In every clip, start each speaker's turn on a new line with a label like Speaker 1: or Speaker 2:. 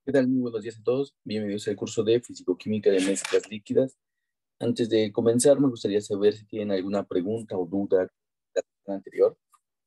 Speaker 1: ¿Qué tal? Muy buenos días a todos. Bienvenidos al curso de Físico-Química de Mezclas Líquidas. Antes de comenzar, me gustaría saber si tienen alguna pregunta o duda de la sesión anterior.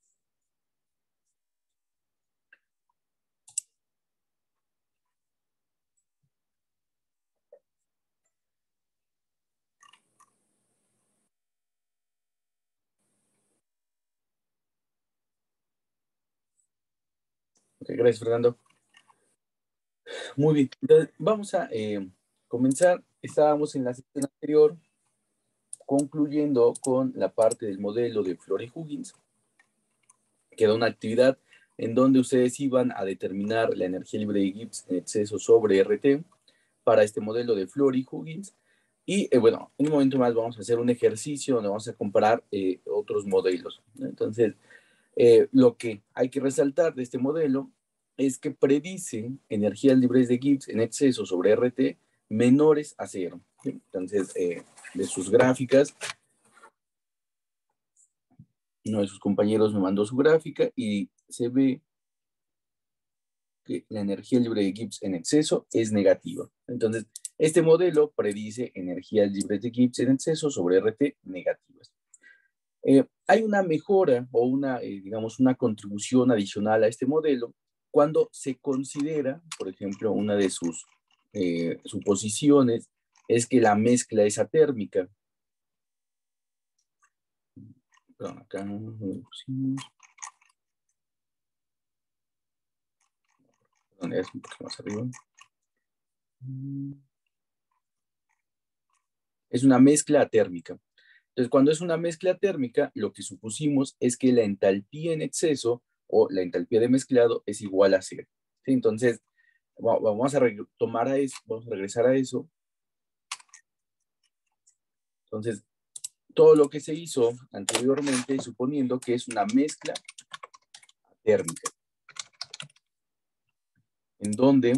Speaker 1: Ok, gracias, Fernando. Muy bien. Entonces, vamos a comenzar. Estábamos en la sesión anterior concluyendo con la parte del modelo de Florey-Huggins, que era una actividad en donde ustedes iban a determinar la energía libre de Gibbs en exceso sobre RT para este modelo de Florey-Huggins. Y bueno, en un momento más vamos a hacer un ejercicio donde vamos a comparar otros modelos, ¿no? Entonces, lo que hay que resaltar de este modelo es que predice energías libres de Gibbs en exceso sobre RT menores a cero, ¿sí? Entonces, de sus gráficas, uno de sus compañeros me mandó su gráfica y se ve que la energía libre de Gibbs en exceso es negativa. Entonces, este modelo predice energías libres de Gibbs en exceso sobre RT negativas. Hay una mejora o digamos, una contribución adicional a este modelo cuando se considera, por ejemplo, una de sus suposiciones es que la mezcla es atérmica. Perdón, acá pusimos. Perdón, es un poco más arriba. Es una mezcla atérmica. Entonces, cuando es una mezcla térmica, lo que supusimos es que la entalpía en exceso o la entalpía de mezclado es igual a cero. ¿Sí? Entonces, vamos a retomar a eso, vamos a regresar a eso. Entonces, todo lo que se hizo anteriormente, suponiendo que es una mezcla térmica, en donde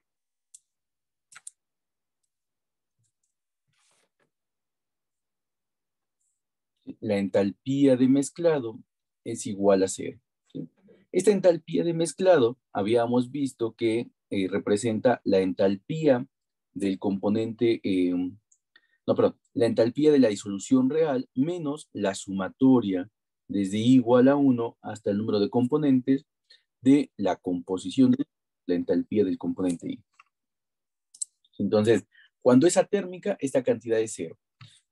Speaker 1: la entalpía de mezclado es igual a cero. ¿Sí? Esta entalpía de mezclado habíamos visto que representa la entalpía del componente, no, perdón, la entalpía de la disolución real menos la sumatoria desde I igual a 1 hasta el número de componentes de la composición de la entalpía del componente I. Entonces, cuando es atérmica, esta cantidad es cero.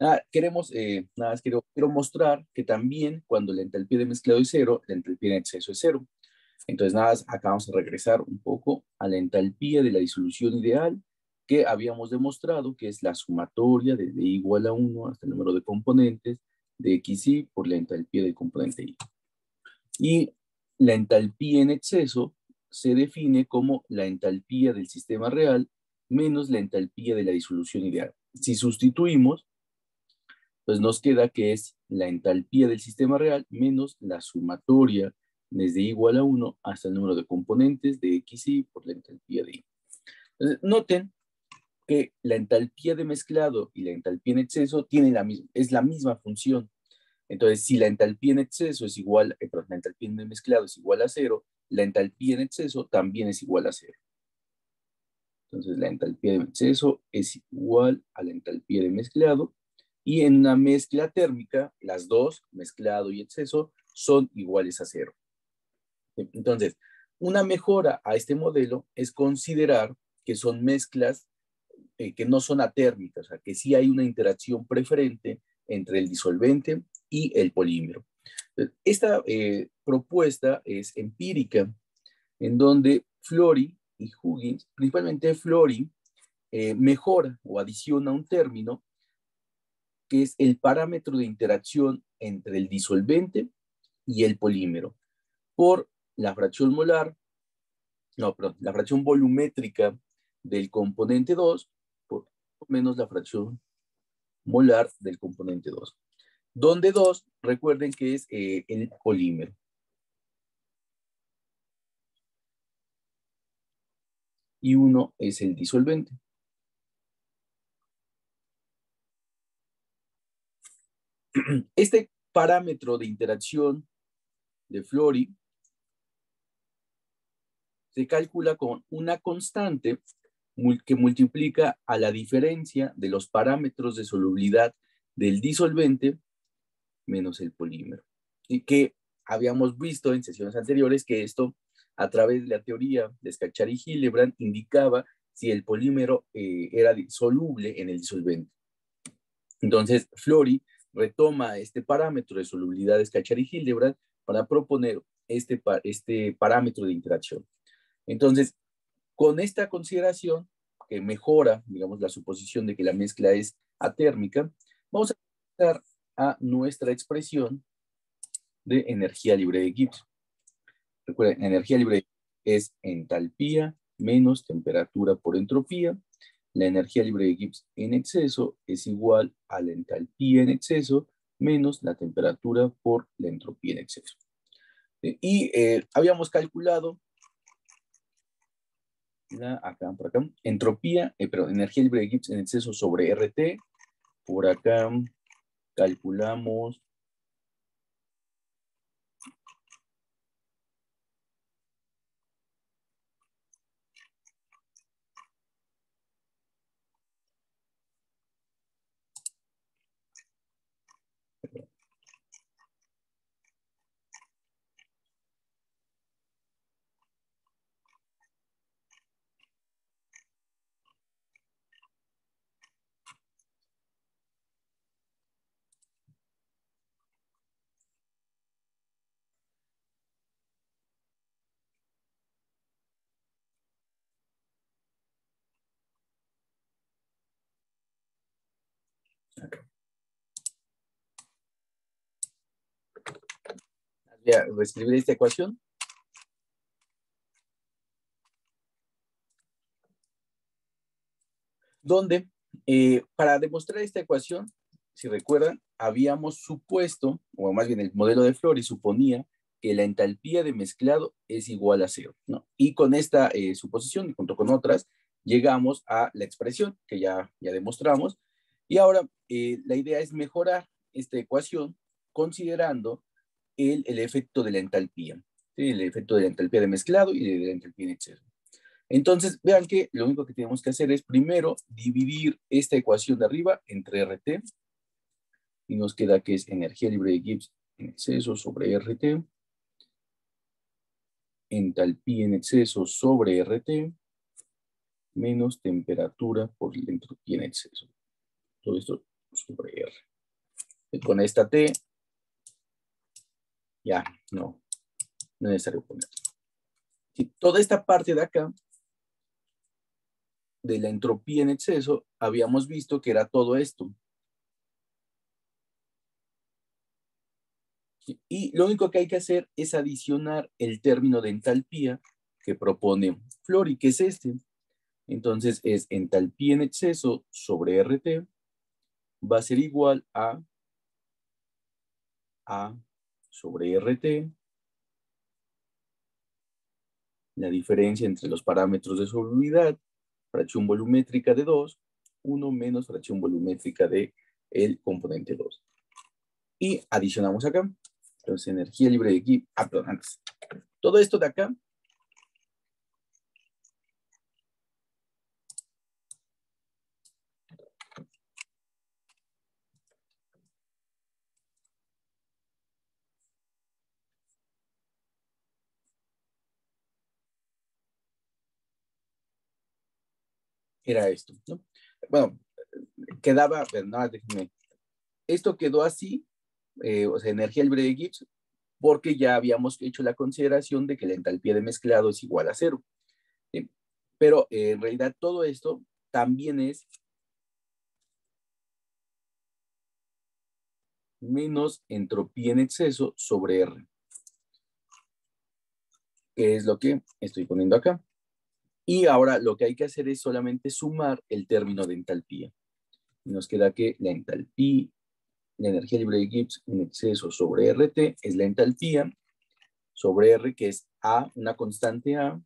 Speaker 1: Nada más quiero mostrar que también cuando la entalpía de mezclado es cero, la entalpía en exceso es cero. Entonces, nada más acá vamos a regresar un poco a la entalpía de la disolución ideal que habíamos demostrado que es la sumatoria desde I igual a 1 hasta el número de componentes de XY por la entalpía del componente I. Y la entalpía en exceso se define como la entalpía del sistema real menos la entalpía de la disolución ideal. Si sustituimos, pues nos queda que es la entalpía del sistema real menos la sumatoria desde igual a 1 hasta el número de componentes de XY por la entalpía de I. Entonces, noten que la entalpía de mezclado y la entalpía en exceso es la misma función. Entonces, si la entalpía en exceso es igual, la entalpía de mezclado es igual a cero, la entalpía en exceso también es igual a cero. Entonces, la entalpía de exceso es igual a la entalpía de mezclado. Y en una mezcla térmica, las dos, mezclado y exceso, son iguales a cero. Entonces, una mejora a este modelo es considerar que son mezclas que no son atérmicas, o sea, que sí hay una interacción preferente entre el disolvente y el polímero. Esta propuesta es empírica, en donde Florey y Huggins, principalmente Florey, mejora o adiciona un término que es el parámetro de interacción entre el disolvente y el polímero por la fracción molar, no, perdón, la fracción volumétrica del componente 2 por menos la fracción molar del componente 2, donde 2, recuerden que es el polímero. Y 1 es el disolvente. Este parámetro de interacción de Florey se calcula con una constante que multiplica a la diferencia de los parámetros de solubilidad del disolvente menos el polímero. Y que habíamos visto en sesiones anteriores que esto, a través de la teoría de Scacchiari y Hildebrand, indicaba si el polímero era soluble en el disolvente. Entonces, Flori retoma este parámetro de solubilidad de Scacchiari y Hildebrand para proponer este parámetro de interacción. Entonces, con esta consideración, que mejora, digamos, la suposición de que la mezcla es atérmica, vamos a pasar a nuestra expresión de energía libre de Gibbs. Recuerden, energía libre es entalpía menos temperatura por entropía. La energía libre de Gibbs en exceso es igual a la entalpía en exceso menos la temperatura por la entropía en exceso. Y habíamos calculado por acá, entropía, perdón, energía libre de Gibbs en exceso sobre RT. Por acá calculamos acá. Voy a reescribir esta ecuación. Donde, para demostrar esta ecuación, si recuerdan, habíamos supuesto, o más bien el modelo de Flori suponía que la entalpía de mezclado es igual a 0, ¿no? Y con esta suposición, y junto con otras, llegamos a la expresión que ya demostramos. Y ahora la idea es mejorar esta ecuación considerando el efecto de la entalpía, ¿sí? El efecto de la entalpía de mezclado y de la entalpía en exceso. Entonces, vean que lo único que tenemos que hacer es primero dividir esta ecuación de arriba entre RT y nos queda que es energía libre de Gibbs en exceso sobre RT, entalpía en exceso sobre RT, menos temperatura por la entropía en exceso. Todo esto sobre R. Y con esta T, ya, no es necesario poner. Sí, toda esta parte de acá, de la entropía en exceso, habíamos visto que era todo esto. Y lo único que hay que hacer es adicionar el término de entalpía que propone Flori, que es este. Entonces es entalpía en exceso sobre RT va a ser igual a A sobre RT, la diferencia entre los parámetros de solubilidad, fracción volumétrica de 2, 1 menos fracción volumétrica de el componente 2. Y adicionamos acá. Entonces energía libre de Gibbs, perdón, antes. Todo esto de acá era esto, ¿no? Bueno, quedaba, no, déjenme. Esto quedó así, o sea, energía libre de Gibbs, porque ya habíamos hecho la consideración de que la entalpía de mezclado es igual a 0. ¿Sí? Pero en realidad todo esto también es menos entropía en exceso sobre R, que es lo que estoy poniendo acá. Y ahora lo que hay que hacer es solamente sumar el término de entalpía. Y nos queda que la entalpía, la energía libre de Gibbs en exceso sobre RT es la entalpía sobre R, que es A, una constante A,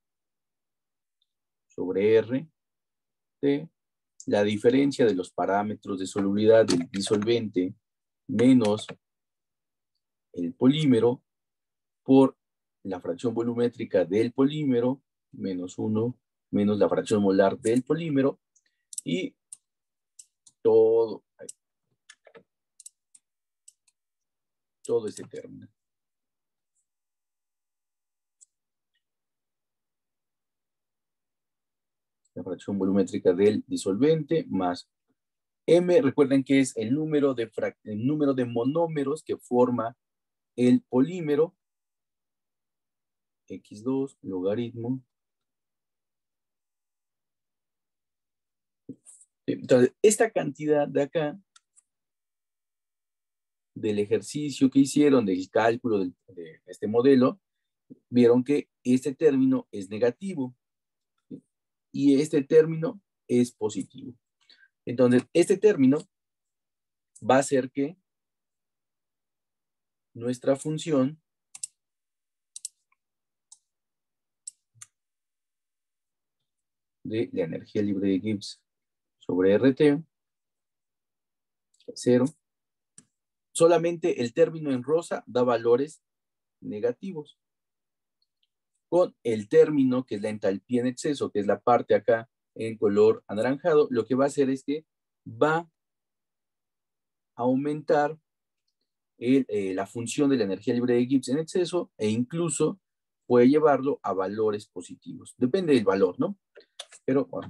Speaker 1: sobre R, T, la diferencia de los parámetros de solubilidad del disolvente menos el polímero por la fracción volumétrica del polímero, menos 1, menos la fracción molar del polímero, y todo este término. La fracción volumétrica del disolvente más M, recuerden que es el número de monómeros que forma el polímero, X2, logaritmo. Entonces, esta cantidad de acá, del ejercicio que hicieron, del cálculo de este modelo, vieron que este término es negativo y este término es positivo. Entonces, este término va a hacer que nuestra función de la energía libre de Gibbs sobre RT, 0, solamente el término en rosa da valores negativos. Con el término, que es la entalpía en exceso, que es la parte acá en color anaranjado, lo que va a hacer es que va a aumentar la función de la energía libre de Gibbs en exceso e incluso puede llevarlo a valores positivos. Depende del valor, ¿no? Pero, bueno,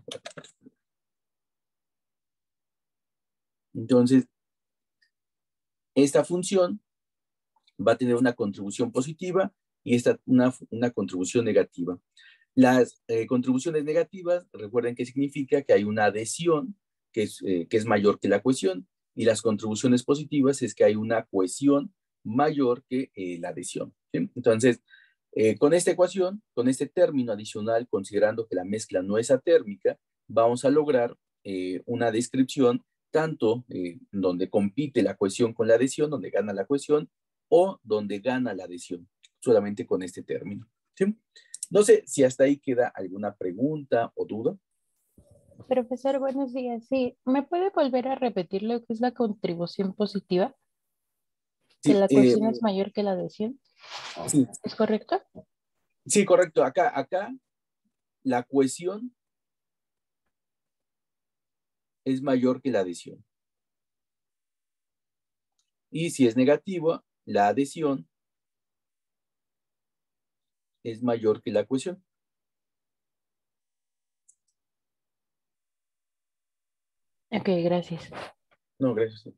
Speaker 1: entonces, esta función va a tener una contribución positiva y esta una contribución negativa. Las contribuciones negativas, recuerden que significa que hay una adhesión que es mayor que la cohesión, y las contribuciones positivas es que hay una cohesión mayor que la adhesión, ¿sí? Entonces, con esta ecuación, con este término adicional, considerando que la mezcla no es atérmica, vamos a lograr una descripción tanto donde compite la cohesión con la adhesión, donde gana la cohesión, o donde gana la adhesión, solamente con este término, ¿sí? No sé si hasta ahí queda alguna pregunta o duda.
Speaker 2: Profesor, buenos días. Sí, ¿me puede volver a repetir lo que es la contribución positiva? Que
Speaker 1: Sí,
Speaker 2: la cohesión es mayor que la adhesión.
Speaker 1: sí,
Speaker 2: ¿Es correcto?
Speaker 1: sí, correcto. Acá la cohesión es mayor que la adhesión. Y si es negativo, la adhesión es mayor que la cohesión.
Speaker 2: Ok, gracias.
Speaker 1: No, gracias.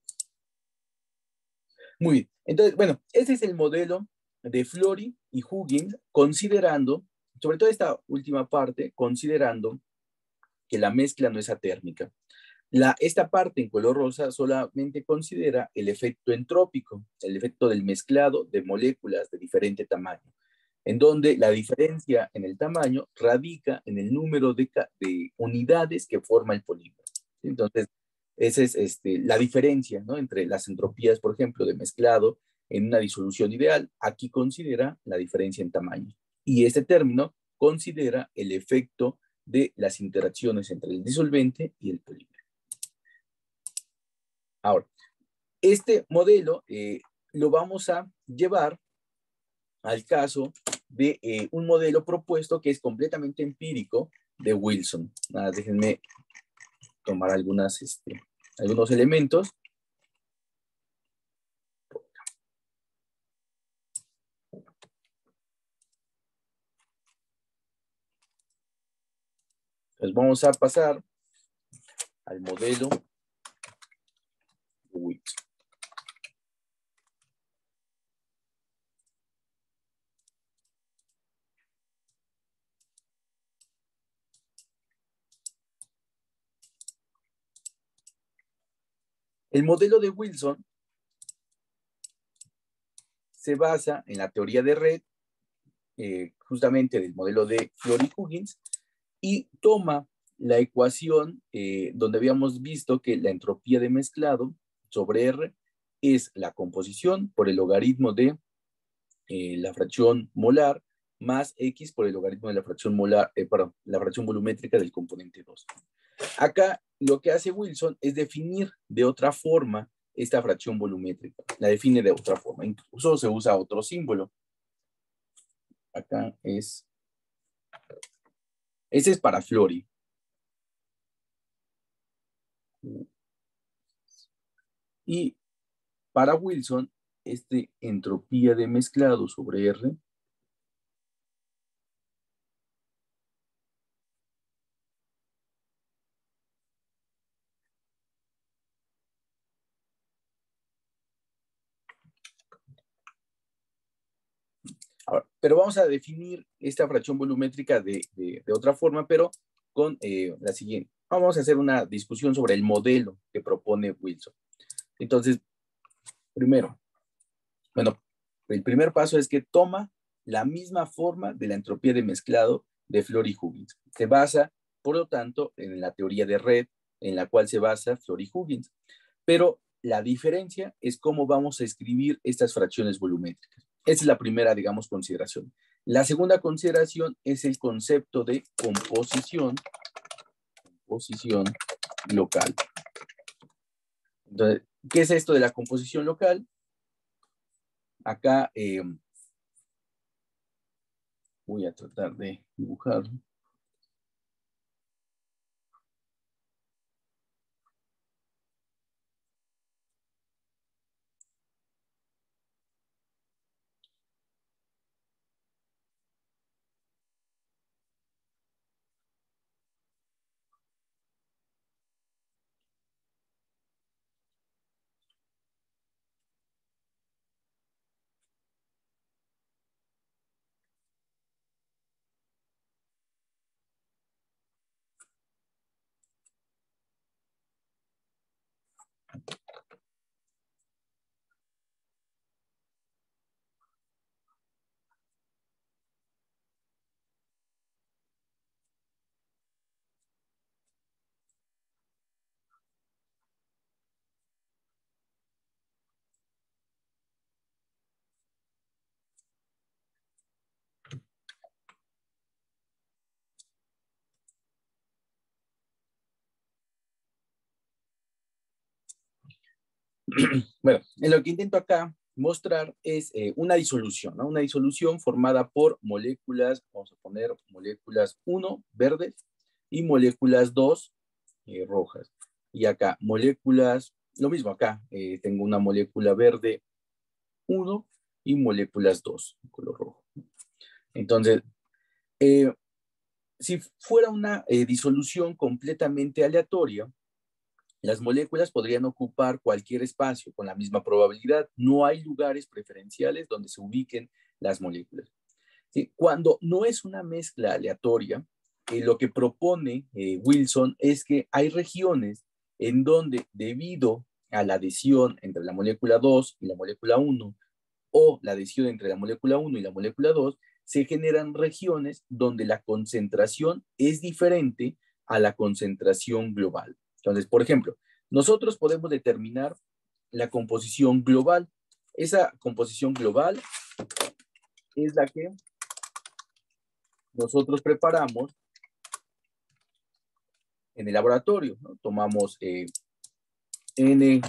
Speaker 1: Muy bien. Entonces, bueno, ese es el modelo de Flory y Huggins, considerando, sobre todo esta última parte, considerando que la mezcla no es atérmica. Esta parte en color rosa solamente considera el efecto entrópico, el efecto del mezclado de moléculas de diferente tamaño, en donde la diferencia en el tamaño radica en el número de unidades que forma el polímero. Entonces, esa es la diferencia, ¿no?, entre las entropías, por ejemplo, de mezclado en una disolución ideal. Aquí considera la diferencia en tamaño. Y este término considera el efecto de las interacciones entre el disolvente y el polímero. Ahora, este modelo lo vamos a llevar al caso de un modelo propuesto que es completamente empírico de Wilson. Déjenme tomar algunos elementos. Entonces vamos a pasar al modelo de Wilson. El modelo de Wilson se basa en la teoría de red, justamente del modelo de Flory-Huggins, y toma la ecuación donde habíamos visto que la entropía de mezclado sobre R es la composición por el logaritmo de la fracción molar más X por el logaritmo de la fracción molar, perdón, la fracción volumétrica del componente 2. Acá lo que hace Wilson es definir de otra forma esta fracción volumétrica. La define de otra forma. Incluso se usa otro símbolo. Acá es, ese es para Flori. Y para Wilson, entropía de mezclado sobre R ahora, pero vamos a definir esta fracción volumétrica de otra forma, pero con la siguiente. Vamos a hacer una discusión sobre el modelo que propone Wilson. Entonces, primero, bueno, el primer paso es que toma la misma forma de la entropía de mezclado de Florey-Huggins. Se basa, por lo tanto, en la teoría de red en la cual se basa Florey-Huggins. Pero la diferencia es cómo vamos a escribir estas fracciones volumétricas. Esa es la primera, digamos, consideración. La segunda consideración es el concepto de composición local. Entonces, ¿qué es esto de la composición local? Acá voy a tratar de dibujarlo. Bueno, en lo que intento acá mostrar es una disolución, ¿no? Una disolución formada por moléculas, vamos a poner moléculas 1, verdes, y moléculas 2, rojas. Y acá, moléculas, lo mismo acá, tengo una molécula verde 1 y moléculas 2, color rojo. Entonces, si fuera una disolución completamente aleatoria, las moléculas podrían ocupar cualquier espacio con la misma probabilidad. No hay lugares preferenciales donde se ubiquen las moléculas. ¿Sí? Cuando no es una mezcla aleatoria, lo que propone Wilson es que hay regiones en donde, debido a la adhesión entre la molécula 2 y la molécula 1, o la adhesión entre la molécula 1 y la molécula 2, se generan regiones donde la concentración es diferente a la concentración global. Entonces, por ejemplo, nosotros podemos determinar la composición global. Esa composición global es la que nosotros preparamos en el laboratorio, ¿no? Tomamos N,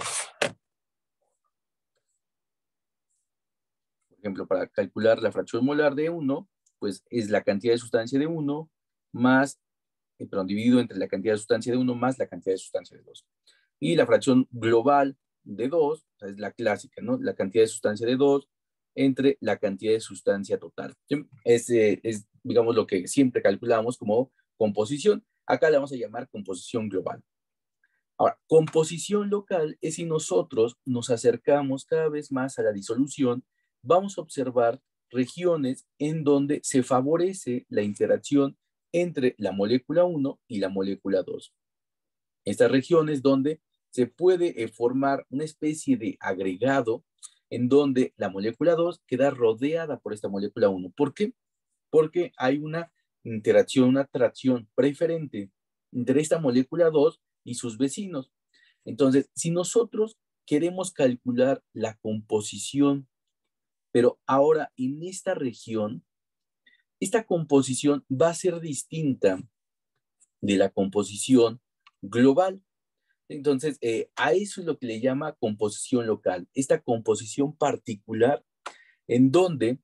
Speaker 1: por ejemplo, para calcular la fracción molar de 1, pues es la cantidad de sustancia de 1 más, perdón, dividido entre la cantidad de sustancia de 1 más la cantidad de sustancia de 2. Y la fracción global de 2, o sea, es la clásica, ¿no? La cantidad de sustancia de 2 entre la cantidad de sustancia total. ¿Sí? Es, digamos, lo que siempre calculamos como composición. Acá le vamos a llamar composición global. Ahora, composición local es si nosotros nos acercamos cada vez más a la disolución, vamos a observar regiones en donde se favorece la interacción entre la molécula 1 y la molécula 2. Estas regiones donde se puede formar una especie de agregado en donde la molécula 2 queda rodeada por esta molécula 1. ¿Por qué? Porque hay una interacción, una atracción preferente entre esta molécula 2 y sus vecinos. Entonces, si nosotros queremos calcular la composición, pero ahora en esta región, esta composición va a ser distinta de la composición global. Entonces, a eso es lo que le llama composición local, esta composición particular en donde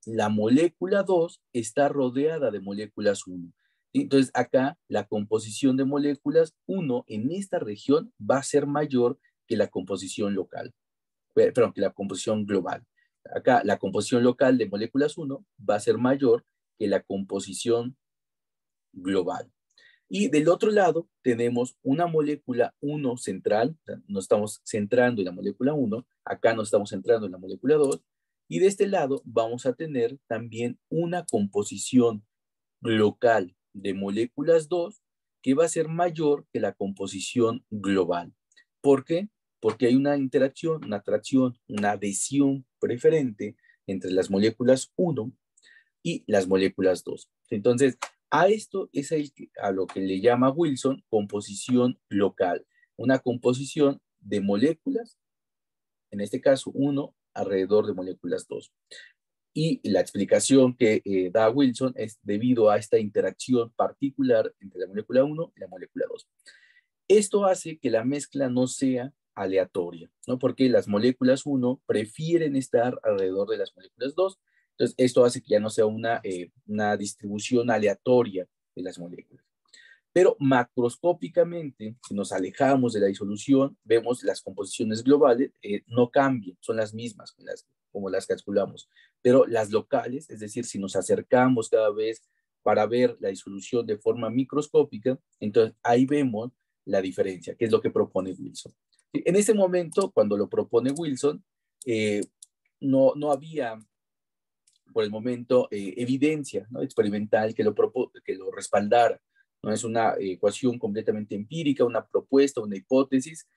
Speaker 1: la molécula 2 está rodeada de moléculas 1. Entonces, acá la composición de moléculas 1 en esta región va a ser mayor que la composición local, perdón, que la composición global. Acá la composición local de moléculas 1 va a ser mayor que la composición global. Y del otro lado tenemos una molécula 1 central, nos estamos centrando en la molécula 1, acá nos estamos centrando en la molécula 2, y de este lado vamos a tener también una composición local de moléculas 2 que va a ser mayor que la composición global. ¿Por qué? Porque hay una interacción, una atracción, una adhesión preferente entre las moléculas 1 y las moléculas 2. Entonces, a esto es a lo que le llama Wilson composición local, una composición de moléculas, en este caso 1 alrededor de moléculas 2. Y la explicación que da Wilson es debido a esta interacción particular entre la molécula 1 y la molécula 2. Esto hace que la mezcla no sea aleatoria, ¿no? Porque las moléculas 1 prefieren estar alrededor de las moléculas 2. Entonces, esto hace que ya no sea una distribución aleatoria de las moléculas. Pero macroscópicamente, si nos alejamos de la disolución, vemos las composiciones globales no cambian, son las mismas como las calculamos. Pero las locales, es decir, si nos acercamos cada vez para ver la disolución de forma microscópica, entonces ahí vemos la diferencia, que es lo que propone Wilson. En ese momento, cuando lo propone Wilson, no había por el momento evidencia, ¿no?, experimental que lo respaldara. No es una ecuación completamente empírica, una propuesta, una hipótesis.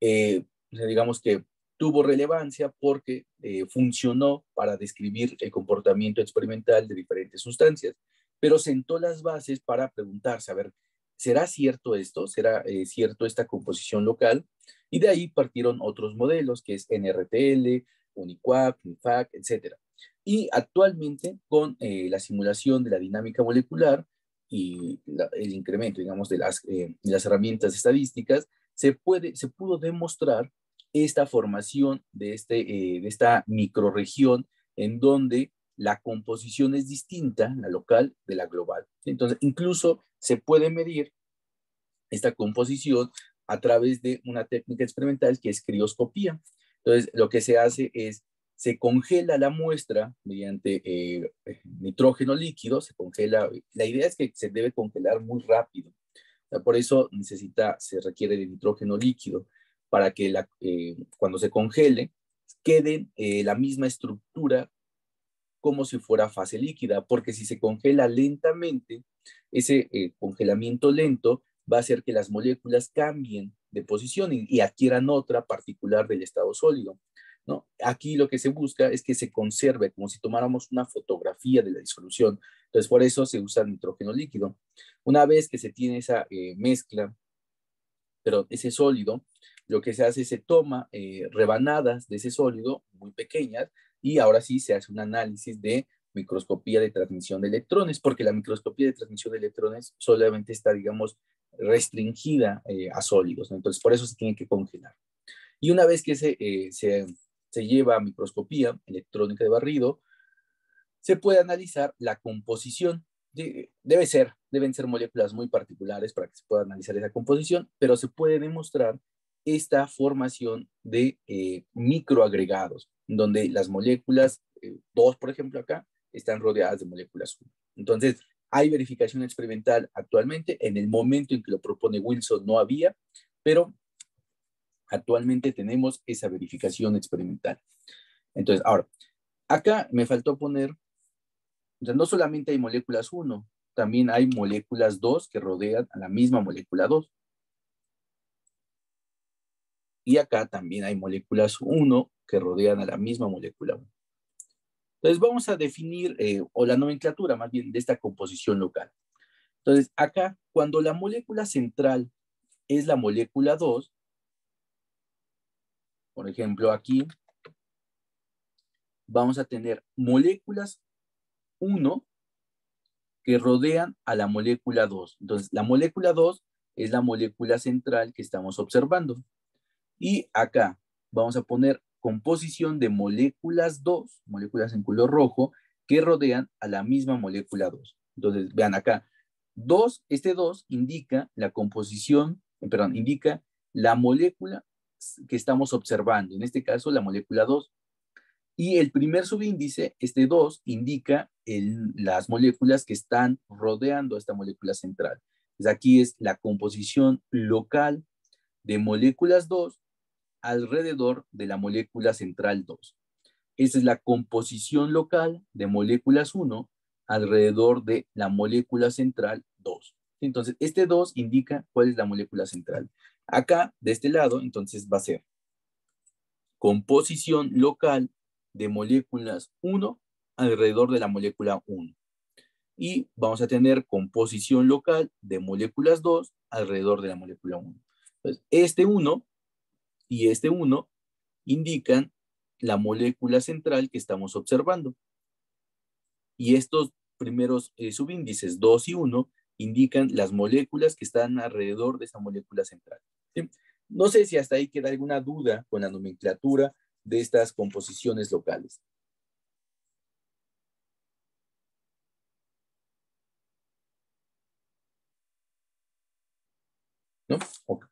Speaker 1: Digamos que tuvo relevancia porque funcionó para describir el comportamiento experimental de diferentes sustancias, pero sentó las bases para preguntarse, a ver, ¿será cierto esto? ¿Será cierto esta composición local? Y de ahí partieron otros modelos, que es NRTL, UNIQUAC, UNIFAC, etcétera. Y actualmente, con la simulación de la dinámica molecular y el incremento, digamos, de las herramientas estadísticas, se pudo demostrar esta formación de esta microrregión en donde la composición es distinta, la local, de la global. Entonces, incluso se puede medir esta composición a través de una técnica experimental que es crioscopía. Entonces, lo que se hace es, se congela la muestra mediante nitrógeno líquido, se congela, la idea es que se debe congelar muy rápido, o sea, por eso se requiere de nitrógeno líquido, para que cuando se congele, quede la misma estructura como si fuera fase líquida, porque si se congela lentamente, ese congelamiento lento va a hacer que las moléculas cambien de posición y adquieran otra particular del estado sólido, ¿no? Aquí lo que se busca es que se conserve como si tomáramos una fotografía de la disolución. Entonces, por eso se usa nitrógeno líquido. Una vez que se tiene esa mezcla, pero ese sólido, lo que se hace es se toma rebanadas de ese sólido muy pequeñas y ahora sí se hace un análisis de microscopía de transmisión de electrones, porque la microscopía de transmisión de electrones solamente está, digamos, restringida a sólidos, ¿no? Entonces, por eso se tiene que congelar. Y una vez que se lleva a microscopía electrónica de barrido, se puede analizar la composición. Deben ser moléculas muy particulares para que se pueda analizar esa composición, pero se puede demostrar esta formación de microagregados, donde las moléculas 2, por ejemplo, acá, están rodeadas de moléculas 1. Entonces, hay verificación experimental actualmente. En el momento en que lo propone Wilson no había, pero actualmente tenemos esa verificación experimental. Entonces, ahora, acá me faltó poner, o sea, no solamente hay moléculas 1, también hay moléculas 2 que rodean a la misma molécula 2. Y acá también hay moléculas 1 que rodean a la misma molécula 1. Entonces vamos a definir, o la nomenclatura más bien, de esta composición local. Entonces acá, cuando la molécula central es la molécula 2, por ejemplo aquí, vamos a tener moléculas 1 que rodean a la molécula 2. Entonces la molécula 2 es la molécula central que estamos observando. Y acá vamos a poner composición de moléculas 2, moléculas en color rojo, que rodean a la misma molécula 2. Entonces, vean acá, este 2 indica la composición, perdón, indica la molécula que estamos observando, en este caso la molécula 2. Y el primer subíndice, este 2, indica las moléculas que están rodeando a esta molécula central. Entonces aquí es la composición local de moléculas 2 alrededor de la molécula central 2. Esa es la composición local de moléculas 1 alrededor de la molécula central 2. Entonces, este 2 indica cuál es la molécula central. Acá, de este lado, entonces va a ser composición local de moléculas 1 alrededor de la molécula 1. Y vamos a tener composición local de moléculas 2 alrededor de la molécula 1. Entonces, este 1 y este 1 indican la molécula central que estamos observando. Y estos primeros subíndices 2 y 1 indican las moléculas que están alrededor de esa molécula central. ¿Sí? No sé si hasta ahí queda alguna duda con la nomenclatura de estas composiciones locales. ¿No? Ok,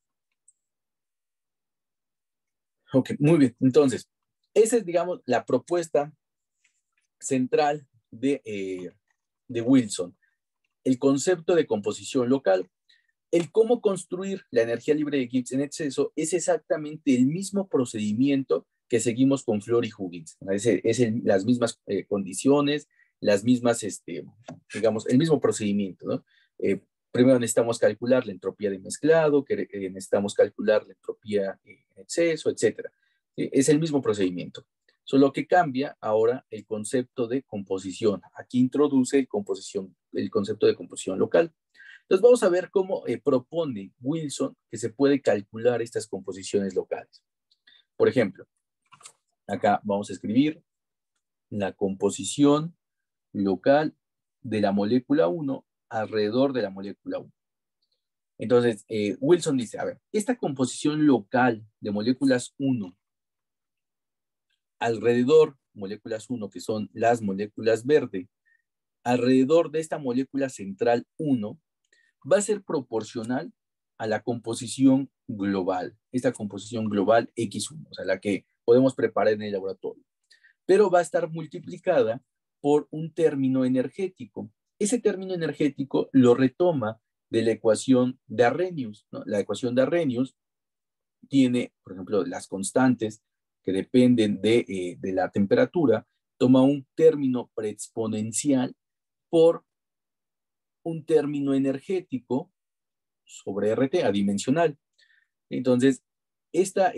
Speaker 1: muy bien. Entonces, esa es, digamos, la propuesta central de Wilson. El concepto de composición local. El cómo construir la energía libre de Gibbs en exceso es exactamente el mismo procedimiento que seguimos con Flory y Huggins. Las mismas condiciones, las mismas, digamos, el mismo procedimiento, ¿no? Primero necesitamos calcular la entropía de mezclado, necesitamos calcular la entropía en exceso, etc. Es el mismo procedimiento. Solo que cambia ahora el concepto de composición. Aquí introduce el concepto de composición local. Entonces vamos a ver cómo propone Wilson que se puede calcular estas composiciones locales. Por ejemplo, acá vamos a escribir la composición local de la molécula 1 alrededor de la molécula 1. Entonces, Wilson dice, a ver, esta composición local de moléculas 1 alrededor, moléculas 1 que son las moléculas verde, alrededor de esta molécula central 1, va a ser proporcional a la composición global, esta composición global X1, o sea, la que podemos preparar en el laboratorio. Pero va a estar multiplicada por un término energético. Ese término energético lo retoma de la ecuación de Arrhenius, ¿no? La ecuación de Arrhenius tiene, por ejemplo, las constantes que dependen de la temperatura, toma un término preexponencial por un término energético sobre RT adimensional. Entonces, esta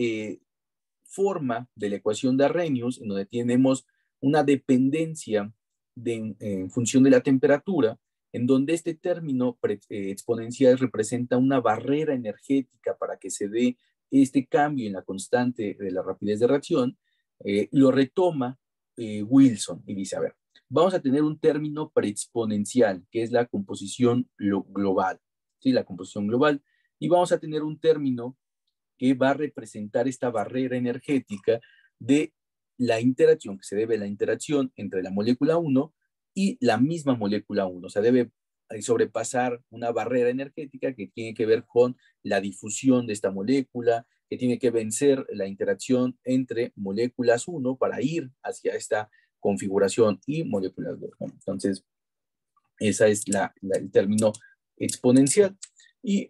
Speaker 1: forma de la ecuación de Arrhenius, en donde tenemos una dependencia en función de la temperatura, en donde este término exponencial representa una barrera energética para que se dé este cambio en la constante de la rapidez de reacción, lo retoma Wilson y dice, a ver, vamos a tener un término preexponencial, que es la composición global, ¿sí? La composición global, y vamos a tener un término que va a representar esta barrera energética de la interacción, que se debe a la interacción entre la molécula 1 y la misma molécula 1. O sea, debe sobrepasar una barrera energética que tiene que ver con la difusión de esta molécula, que tiene que vencer la interacción entre moléculas 1 para ir hacia esta configuración y moléculas 2. Entonces, ese es el término exponencial. Y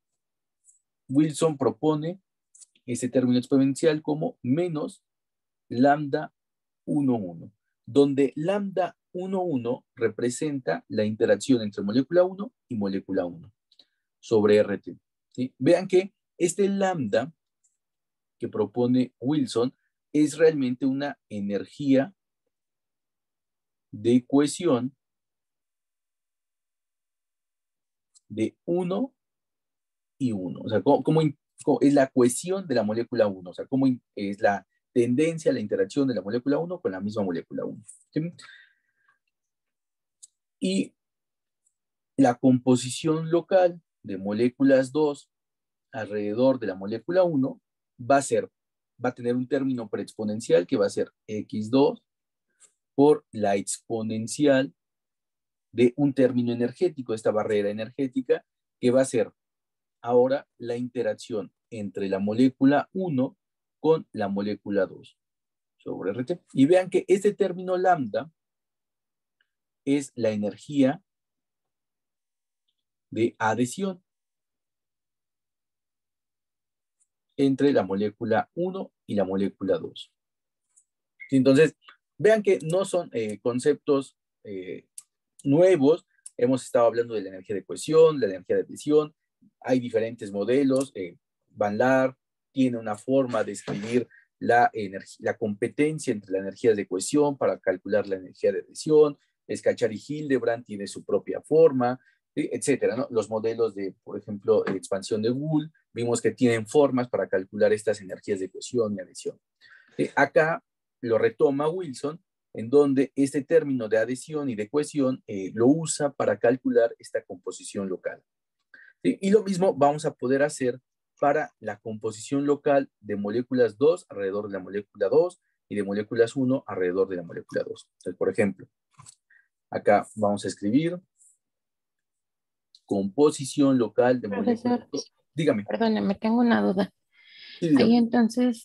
Speaker 1: Wilson propone ese término exponencial como menos lambda 1,1, donde lambda 1,1 representa la interacción entre molécula 1 y molécula 1 sobre RT. ¿Sí? Vean que este lambda que propone Wilson es realmente una energía de cohesión de 1 y 1. O sea, cómo es la cohesión de la molécula 1, o sea, cómo es la tendencia a la interacción de la molécula 1 con la misma molécula 1. ¿Sí? Y la composición local de moléculas 2 alrededor de la molécula 1 va a tener un término preexponencial que va a ser x2 por la exponencial de un término energético, esta barrera energética, que va a ser ahora la interacción entre la molécula 1 con la molécula 2 sobre RT. Y vean que este término lambda es la energía de adhesión entre la molécula 1 y la molécula 2. Entonces, vean que no son conceptos nuevos. Hemos estado hablando de la energía de cohesión, de la energía de adhesión. Hay diferentes modelos. Van Laar tiene una forma de escribir la competencia entre las energías de cohesión para calcular la energía de adhesión. Scacchiari y Hildebrand tiene su propia forma, etcétera, ¿no? Los modelos de, por ejemplo, expansión de Gould, vimos que tienen formas para calcular estas energías de cohesión y adhesión. Acá lo retoma Wilson, en donde este término de adhesión y de cohesión lo usa para calcular esta composición local. ¿Sí? Y lo mismo vamos a poder hacer para la composición local de moléculas 2 alrededor de la molécula 2 y de moléculas 1 alrededor de la molécula 2. Entonces, por ejemplo, acá vamos a escribir composición local de moléculas
Speaker 2: Profesor,
Speaker 1: 2. Dígame.
Speaker 2: perdóneme, tengo una duda.
Speaker 1: Sí,
Speaker 2: Ahí
Speaker 1: dígame.
Speaker 2: entonces,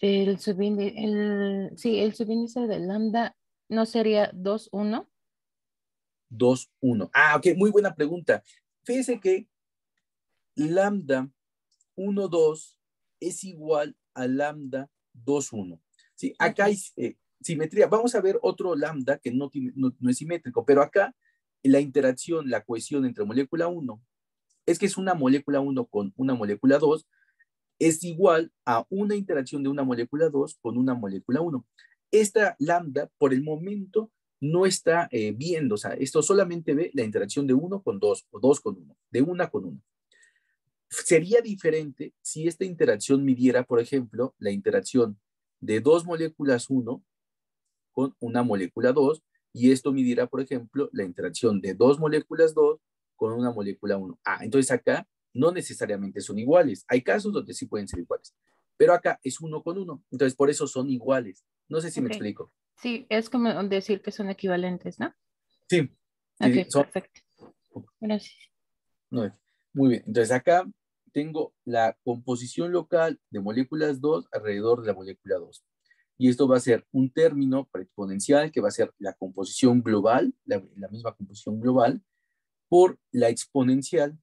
Speaker 2: el subíndice de lambda no sería 2,1.
Speaker 1: 2, 1. Ah, ok, muy buena pregunta. Fíjese que lambda 1, 2 es igual a lambda 2, 1. ¿Sí? Acá
Speaker 2: Ok,
Speaker 1: hay simetría. Vamos a ver otro lambda que no es simétrico, pero acá la interacción, la cohesión entre molécula 1, es que es una molécula 1 con una molécula 2, es igual a una interacción de una molécula 2 con una molécula 1. Esta lambda, por el momento, no está viendo, o sea, esto solamente ve la interacción de 1 con 2 o 2 con 1, de una con 1. Sería diferente si esta interacción midiera, por ejemplo, la interacción de dos moléculas 1 con una molécula 2 y esto midiera, por ejemplo, la interacción de dos moléculas 2 con una molécula 1. Ah, entonces acá no necesariamente son iguales. Hay casos donde sí pueden ser iguales, pero acá es 1 con 1. Entonces por eso son iguales. No sé si me
Speaker 2: ok.
Speaker 1: explico.
Speaker 2: Sí, es como decir que son equivalentes, ¿no?
Speaker 1: Sí, sí, sí,
Speaker 2: Ok,
Speaker 1: son.
Speaker 2: perfecto. Gracias.
Speaker 1: No, muy bien. Entonces acá tengo la composición local de moléculas 2 alrededor de la molécula 2. Y esto va a ser un término exponencial que va a ser la composición global, la misma composición global, por la exponencial.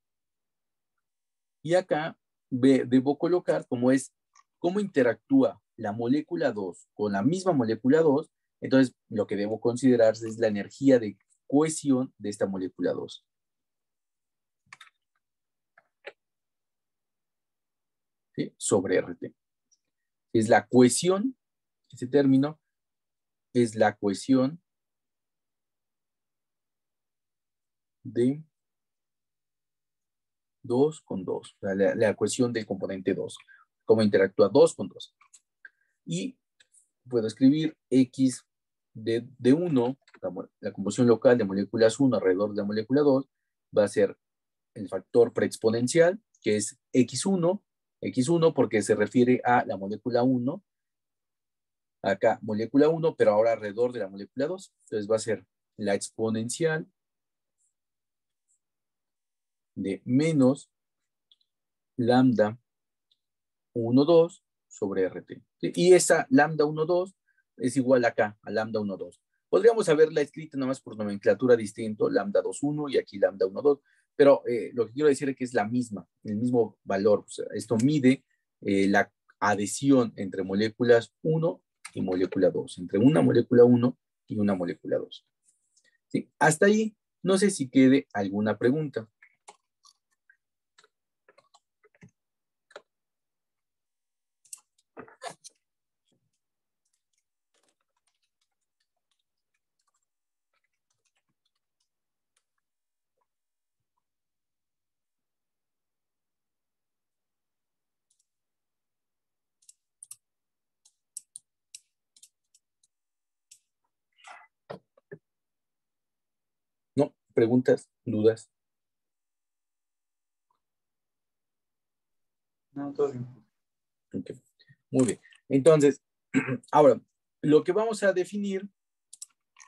Speaker 1: Y acá debo colocar cómo interactúa la molécula 2 con la misma molécula 2. Entonces, lo que debo considerar es la energía de cohesión de esta molécula 2. ¿Sí? Sobre RT. Es la cohesión, ese término es la cohesión de 2 con 2, la cohesión del componente 2, cómo interactúa 2 con 2. Y puedo escribir X de 1, la composición local de moléculas 1 alrededor de la molécula 2, va a ser el factor preexponencial, que es X1 porque se refiere a la molécula 1, acá molécula 1, pero ahora alrededor de la molécula 2. Entonces va a ser la exponencial de menos lambda 1, 2 sobre RT. ¿Sí? Y esa lambda 1, 2 es igual acá a lambda 1, 2. Podríamos haberla escrito nada más por nomenclatura distinto, lambda 2, 1 y aquí lambda 1, 2. Pero lo que quiero decir es que es la misma, el mismo valor. O sea, esto mide la adhesión entre moléculas 1 y molécula 2, entre una molécula 1 y una molécula 2. ¿Sí? Hasta ahí, no sé si quede alguna pregunta. ¿No? ¿Preguntas? ¿Dudas? No, todo bien. Okay. Muy bien. Entonces, ahora, lo que vamos a definir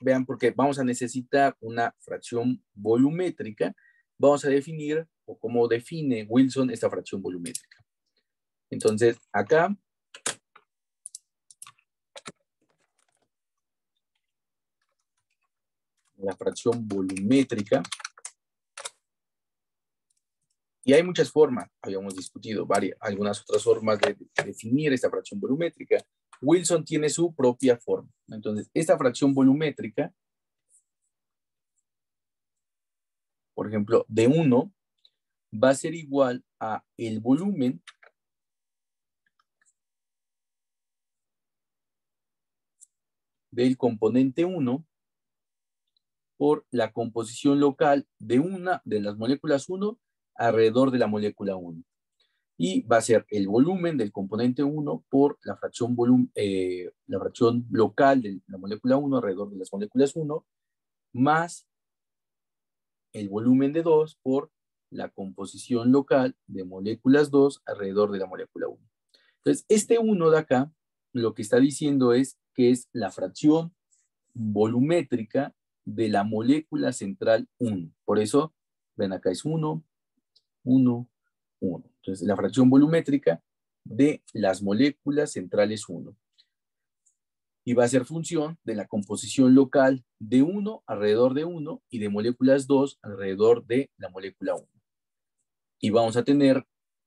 Speaker 1: vean, porque vamos a necesitar una fracción volumétrica, vamos a definir, o cómo define Wilson esta fracción volumétrica. Entonces, acá, la fracción volumétrica, y hay muchas formas, habíamos discutido algunas otras formas de definir esta fracción volumétrica. Wilson tiene su propia forma. Entonces, esta fracción volumétrica, por ejemplo, de 1, va a ser igual a el volumen del componente 1 por la composición local de una de las moléculas 1 alrededor de la molécula 1. Y va a ser el volumen del componente 1 por la fracción local de la molécula 1 alrededor de las moléculas 1, más el volumen de 2 por la composición local de moléculas 2 alrededor de la molécula 1. Entonces, este 1 de acá, lo que está diciendo es que es la fracción volumétrica de la molécula central 1. Por eso, ven acá es 1, 1, 1. Entonces, la fracción volumétrica de las moléculas centrales 1. Y va a ser función de la composición local de 1 alrededor de 1 y de moléculas 2 alrededor de la molécula 1. Y vamos a tener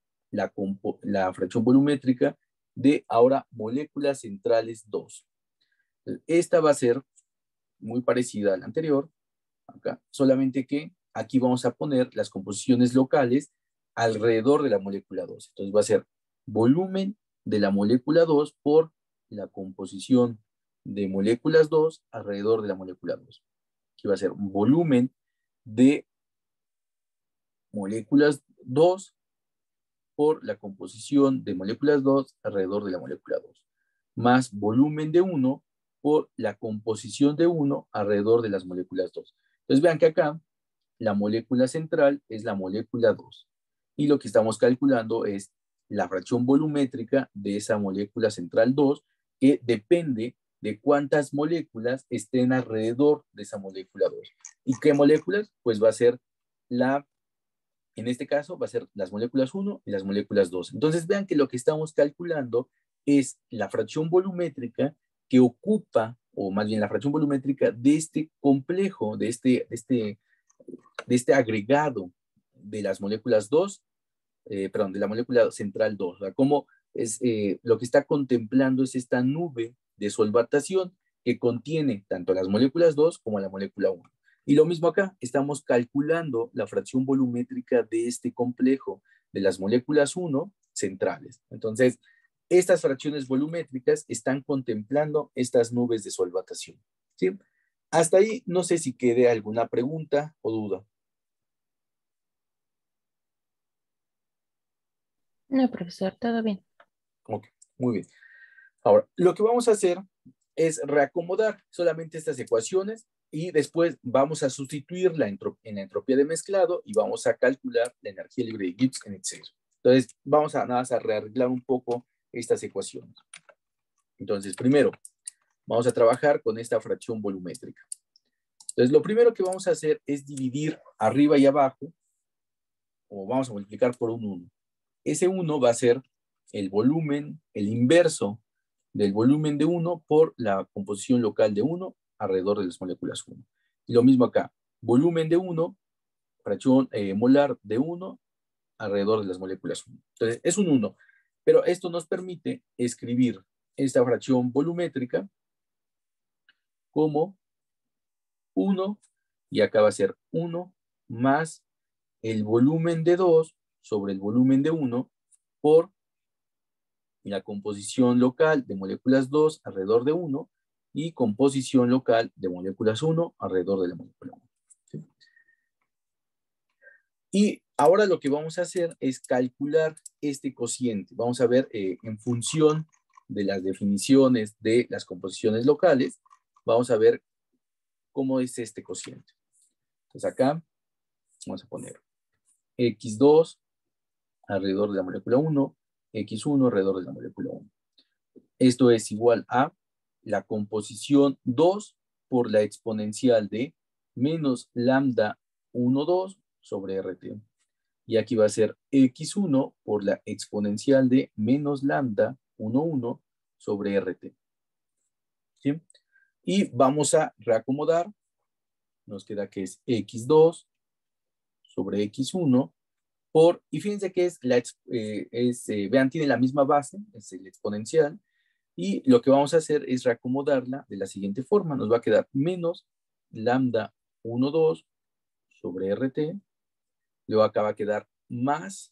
Speaker 1: la fracción volumétrica de ahora moléculas centrales 2. Esta va a ser muy parecida a la anterior, acá, solamente que aquí vamos a poner las composiciones locales alrededor de la molécula 2. Entonces va a ser volumen de la molécula 2 por la composición de moléculas 2 alrededor de la molécula 2. Aquí va a ser volumen de moléculas 2 por la composición de moléculas 2 alrededor de la molécula 2, más volumen de 1 por la composición de 1 alrededor de las moléculas 2. Entonces vean que acá la molécula central es la molécula 2 y lo que estamos calculando es la fracción volumétrica de esa molécula central 2 que depende de cuántas moléculas estén alrededor de esa molécula 2. ¿Y qué moléculas? Pues va a ser en este caso va a ser las moléculas 1 y las moléculas 2. Entonces vean que lo que estamos calculando es la fracción volumétrica que ocupa, o más bien la fracción volumétrica de este complejo, de este agregado de las moléculas 2, de la molécula central 2. O sea, como es, lo que está contemplando es esta nube de solvatación que contiene tanto las moléculas 2 como la molécula 1. Y lo mismo acá, estamos calculando la fracción volumétrica de este complejo de las moléculas 1 centrales. Entonces, estas fracciones volumétricas están contemplando estas nubes de solvatación. ¿Sí? Hasta ahí, no sé si quede alguna pregunta o duda.
Speaker 2: No, profesor, todo bien.
Speaker 1: Ok, muy bien. Ahora, lo que vamos a hacer es reacomodar solamente estas ecuaciones y después vamos a sustituirla en la entropía de mezclado y vamos a calcular la energía libre de Gibbs en exceso. Entonces, vamos a nada más a rearreglar un poco estas ecuaciones. Entonces, primero, vamos a trabajar con esta fracción volumétrica. Entonces, lo primero que vamos a hacer es dividir arriba y abajo, o vamos a multiplicar por un 1. Ese 1 va a ser el volumen, el inverso del volumen de 1 por la composición local de 1 alrededor de las moléculas 1. Y lo mismo acá, volumen de 1, fracción molar de 1 alrededor de las moléculas 1. Entonces, es un 1, pero esto nos permite escribir esta fracción volumétrica como 1, y acá va a ser 1 más el volumen de 2 sobre el volumen de 1 por la composición local de moléculas 2 alrededor de 1 y composición local de moléculas 1 alrededor de la molécula 1. ¿Sí? Y ahora lo que vamos a hacer es calcular este cociente. Vamos a ver en función de las definiciones de las composiciones locales, vamos a ver cómo es este cociente. Entonces acá vamos a poner X2 alrededor de la molécula 1, X1 alrededor de la molécula 1. Esto es igual a la composición 2 por la exponencial de menos lambda 1,2 sobre RT. Y aquí va a ser x1 por la exponencial de menos lambda 1,1 sobre RT. ¿Sí? Y vamos a reacomodar. Nos queda que es x2 sobre x1 por, y fíjense que es, vean, tiene la misma base, es el exponencial, y lo que vamos a hacer es reacomodarla de la siguiente forma. Nos va a quedar menos lambda 1,2 sobre RT, luego acá va a quedar más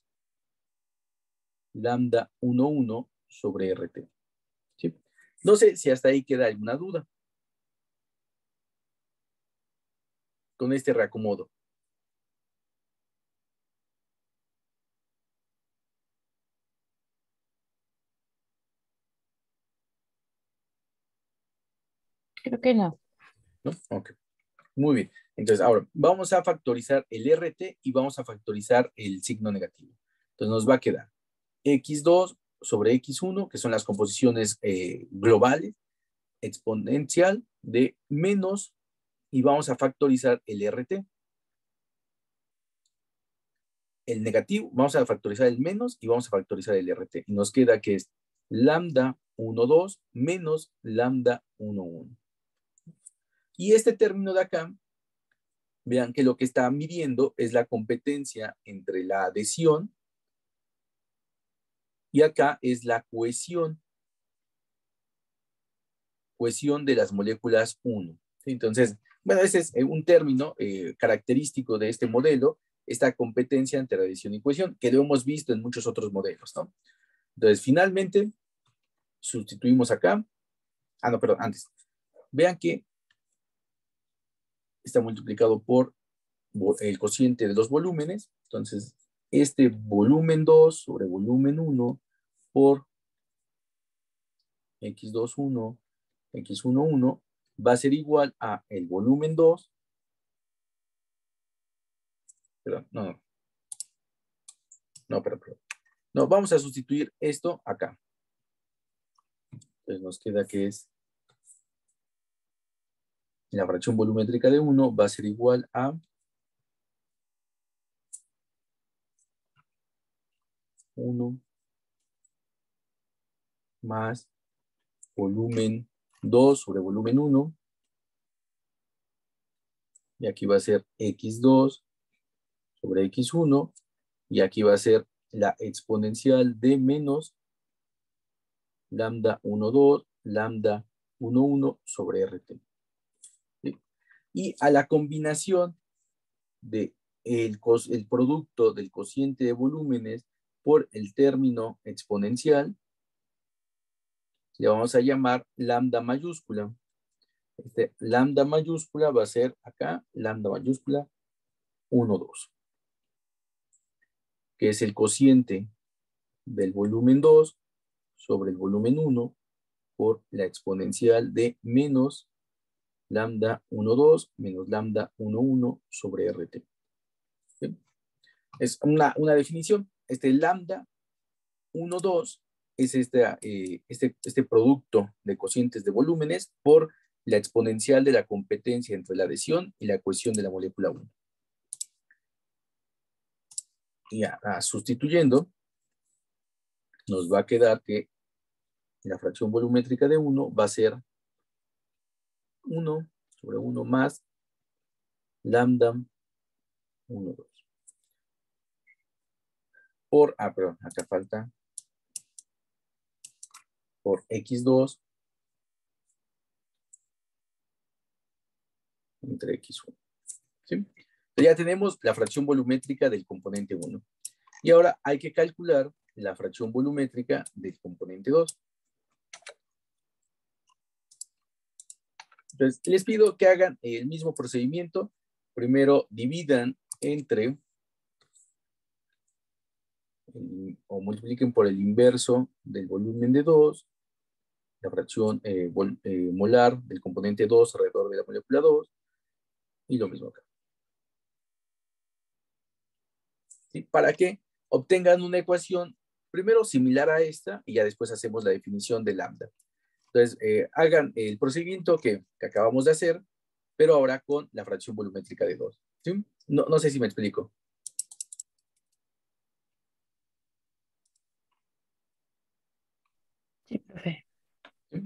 Speaker 1: lambda 1,1 sobre RT. ¿Sí? No sé si hasta ahí queda alguna duda con este reacomodo.
Speaker 2: Creo que no.
Speaker 1: ¿No? Ok. Muy bien. Entonces, ahora vamos a factorizar el RT y vamos a factorizar el signo negativo. Entonces, nos va a quedar x2 sobre x1, que son las composiciones globales, exponencial de menos, y vamos a factorizar el RT. El negativo, vamos a factorizar el menos y vamos a factorizar el RT. Y nos queda que es lambda 1,2 menos lambda 1,1. Y este término de acá, vean que lo que está midiendo es la competencia entre la adhesión y acá es la cohesión de las moléculas 1. Entonces, bueno, ese es un término característico de este modelo, esta competencia entre adhesión y cohesión, que lo hemos visto en muchos otros modelos, ¿no? Entonces, finalmente, sustituimos acá. Ah, no, perdón, antes. Vean que está multiplicado por el cociente de los volúmenes. Entonces, este volumen 2 sobre volumen 1 por x21, x11 va a ser igual a el volumen 2. Perdón, perdón. No, vamos a sustituir esto acá. Entonces nos queda que es la fracción volumétrica de 1 va a ser igual a 1 más volumen 2 sobre volumen 1. Y aquí va a ser x2 sobre x1. Y aquí va a ser la exponencial de menos lambda 1,2, lambda 1,1 sobre RT. ¿Sí? Y a la combinación de el producto del cociente de volúmenes por el término exponencial, le vamos a llamar lambda mayúscula. Este lambda mayúscula va a ser acá, lambda mayúscula 1,2, que es el cociente del volumen 2 sobre el volumen 1 por la exponencial de menos lambda 1,2 menos lambda 1,1 sobre RT. ¿Sí? Es una definición. Este lambda 1,2 es este producto de cocientes de volúmenes por la exponencial de la competencia entre la adhesión y la cohesión de la molécula 1. Y sustituyendo, nos va a quedar que la fracción volumétrica de 1 va a ser 1 sobre 1 más lambda 1,2. Por, perdón, acá falta, por x2 entre x1. ¿Sí? Entonces ya tenemos la fracción volumétrica del componente 1. Y ahora hay que calcular la fracción volumétrica del componente 2. Entonces, les pido que hagan el mismo procedimiento. Primero dividan entre, o multipliquen por el inverso del volumen de 2, la fracción molar del componente 2 alrededor de la molécula 2, y lo mismo acá. ¿Sí? Para que obtengan una ecuación primero similar a esta, y ya después hacemos la definición de lambda. Entonces, hagan el procedimiento que acabamos de hacer, pero ahora con la fracción volumétrica de 2. ¿Sí? No sé si me explico.
Speaker 2: Sí, profe.
Speaker 1: ¿Sí?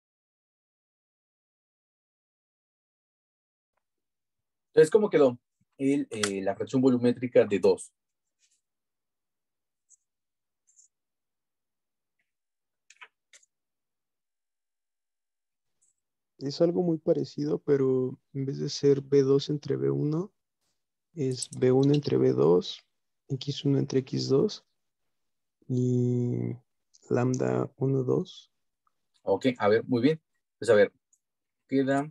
Speaker 1: Entonces, ¿cómo quedó? la fracción volumétrica de 2.
Speaker 3: Es algo muy parecido, pero en vez de ser B2 entre B1, es B1 entre B2, X1 entre X2 y lambda 1, 2.
Speaker 1: Ok, a ver, muy bien. Pues a ver, queda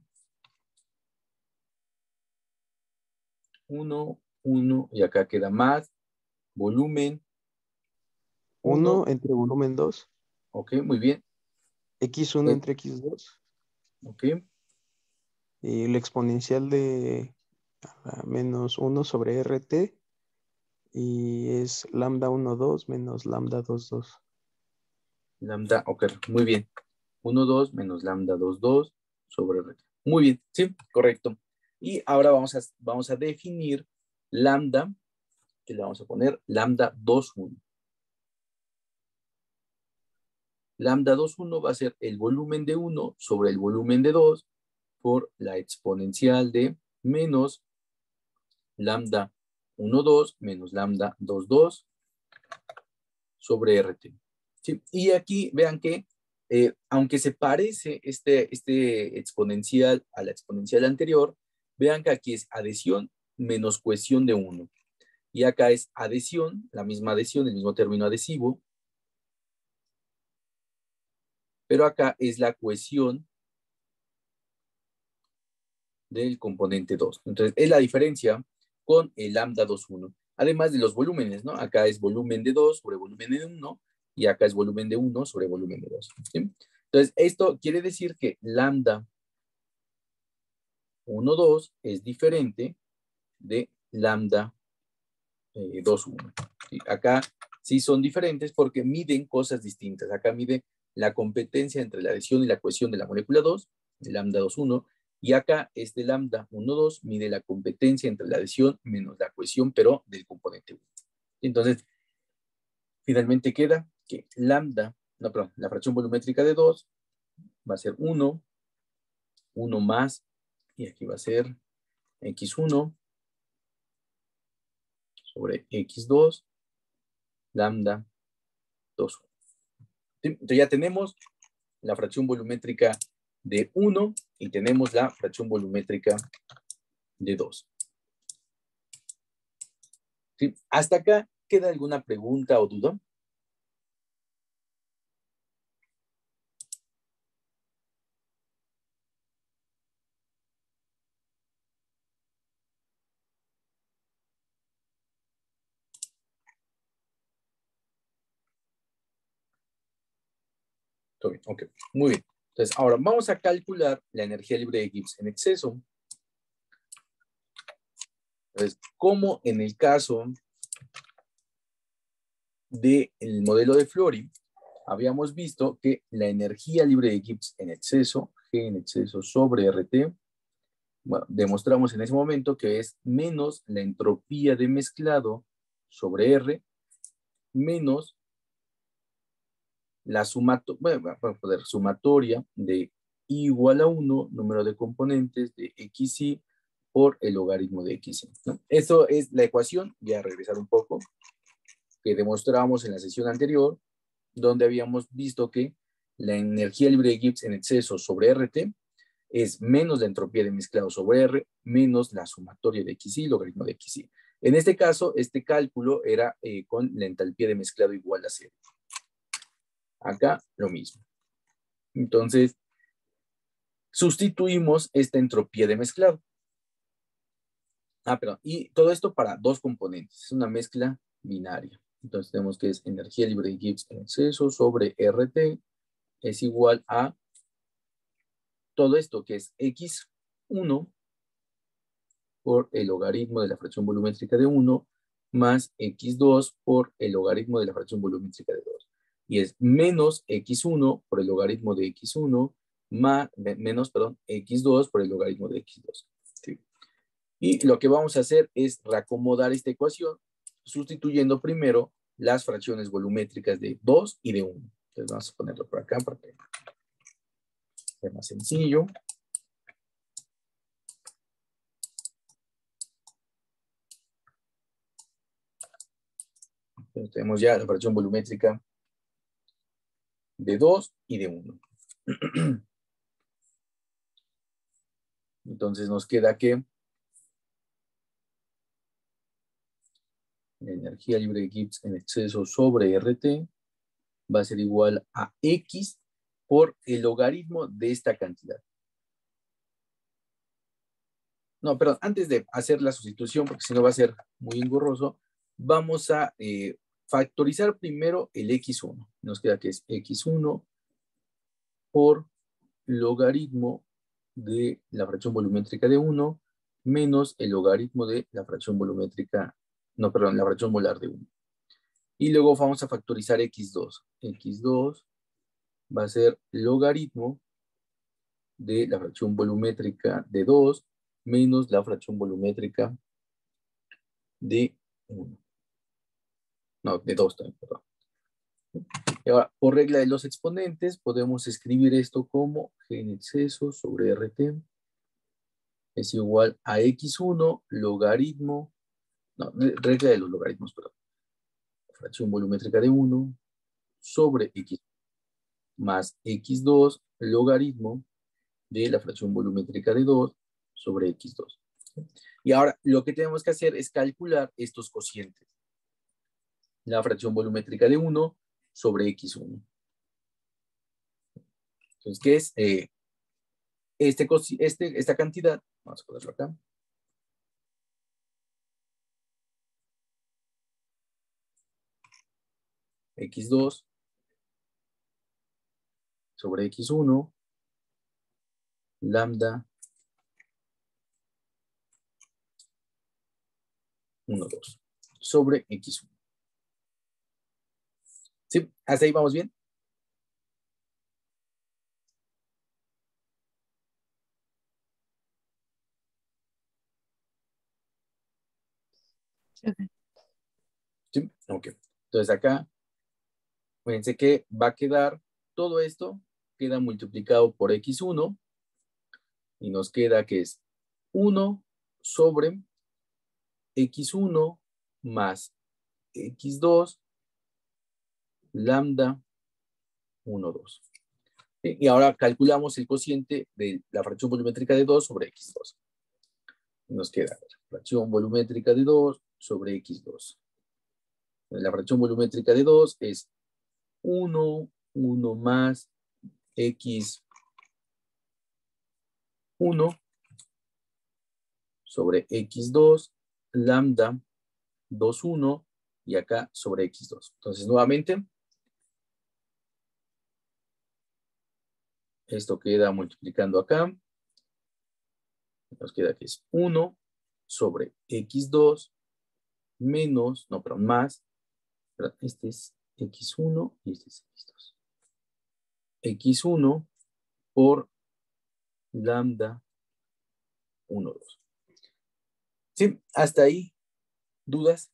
Speaker 1: 1, 1, y acá queda más volumen 1.
Speaker 3: 1 entre volumen 2,
Speaker 1: Ok, muy bien.
Speaker 3: X1
Speaker 1: Eh,
Speaker 3: entre X2
Speaker 1: ok,
Speaker 3: y la exponencial de menos 1 sobre RT y es lambda 1, 2 menos lambda 2, 2.
Speaker 1: lambda, ok, muy bien. 1, 2 menos lambda 2, 2 sobre R. Muy bien, sí, correcto. Y ahora vamos a definir lambda, que le vamos a poner lambda 2, 1. Lambda 2, 1 va a ser el volumen de 1 sobre el volumen de 2 por la exponencial de menos lambda 1, 2 menos lambda 2, 2 sobre RT. ¿Sí? Y aquí vean que aunque se parece este exponencial a la exponencial anterior, vean que aquí es adhesión menos cohesión de 1. Y acá es adhesión, la misma adhesión, el mismo término adhesivo, pero acá es la cohesión del componente 2. Entonces, es la diferencia con el lambda 2, 1. Además de los volúmenes, ¿no? Acá es volumen de 2 sobre volumen de 1 y acá es volumen de 1 sobre volumen de 2. ¿Sí? Entonces, esto quiere decir que lambda 1, 2 es diferente de lambda 2, 1. ¿Sí? Acá sí son diferentes porque miden cosas distintas. Acá mide la competencia entre la adhesión y la cohesión de la molécula 2, de lambda 2, 1, y acá este lambda 1, 2 mide la competencia entre la adhesión menos la cohesión, pero del componente 1. Entonces, finalmente queda que lambda, no, perdón, la fracción volumétrica de 2 va a ser 1, 1 más, y aquí va a ser x1 sobre x2, lambda 2. Entonces ya tenemos la fracción volumétrica de 1 y tenemos la fracción volumétrica de 2. ¿Sí? ¿Hasta acá queda alguna pregunta o duda? Todo bien, ok, muy bien. Entonces, ahora vamos a calcular la energía libre de Gibbs en exceso. Entonces, como en el caso del modelo de Flory, habíamos visto que la energía libre de Gibbs en exceso, G en exceso sobre RT, bueno, demostramos en ese momento que es menos la entropía de mezclado sobre R, menos la sumatoria de I igual a 1, número de componentes de XY por el logaritmo de XY, ¿no? Eso es la ecuación, ya a regresar un poco, que demostramos en la sesión anterior, donde habíamos visto que la energía libre de Gibbs en exceso sobre RT es menos la entropía de mezclado sobre R, menos la sumatoria de XY, logaritmo de XY. En este caso, este cálculo era con la entalpía de mezclado igual a 0. Acá lo mismo. Entonces, sustituimos esta entropía de mezclado. Perdón. Y todo esto para dos componentes. Es una mezcla binaria. Entonces tenemos que es energía libre de Gibbs en exceso sobre RT es igual a todo esto que es X1 por el logaritmo de la fracción volumétrica de 1 más X2 por el logaritmo de la fracción volumétrica de 2. Y es menos X1 por el logaritmo de X1 menos, perdón, X2 por el logaritmo de X2. ¿Sí? Y lo que vamos a hacer es reacomodar esta ecuación sustituyendo primero las fracciones volumétricas de 2 y de 1. Entonces vamos a ponerlo por acá para que sea más sencillo. Entonces, tenemos ya la fracción volumétrica de 2 y de 1. Entonces nos queda que la energía libre de Gibbs en exceso sobre RT va a ser igual a X por el logaritmo de esta cantidad. No, perdón, antes de hacer la sustitución, porque si no va a ser muy engorroso, vamos a factorizar primero el X1. Nos queda que es X1 por logaritmo de la fracción volumétrica de 1 menos el logaritmo de la fracción volumétrica, no, perdón, la fracción molar de 1. Y luego vamos a factorizar X2. X2 va a ser logaritmo de la fracción volumétrica de 2 menos la fracción volumétrica de 1. No, de 2 también, perdón. Y ahora, por regla de los exponentes, podemos escribir esto como G en exceso sobre RT es igual a X1 logaritmo, no, regla de los logaritmos, perdón. Fracción volumétrica de 1 sobre X más X2 logaritmo de la fracción volumétrica de 2 sobre X2. Y ahora lo que tenemos que hacer es calcular estos cocientes. La fracción volumétrica de 1 sobre X1. Entonces, ¿qué es? Esta cantidad, vamos a ponerlo acá. X2 sobre X1 lambda 1, 2 sobre X1. ¿Sí? ¿Hasta ahí vamos bien? ¿Sí? Ok. Entonces acá, fíjense que va a quedar todo esto, queda multiplicado por X1 y nos queda que es 1 sobre X1 más X2 lambda 1, 2. Y ahora calculamos el cociente de la fracción volumétrica de 2 sobre X2. Nos queda fracción volumétrica de 2 sobre X2. La fracción volumétrica de 2 es 1 más X1 sobre X2 lambda 2, 1 y acá sobre X2. Entonces, nuevamente, esto queda multiplicando acá. Nos queda que es 1 sobre X2 menos, no, pero más, este es X1 y este es X2. X1 por lambda 1, 2. ¿Sí? Hasta ahí, ¿dudas?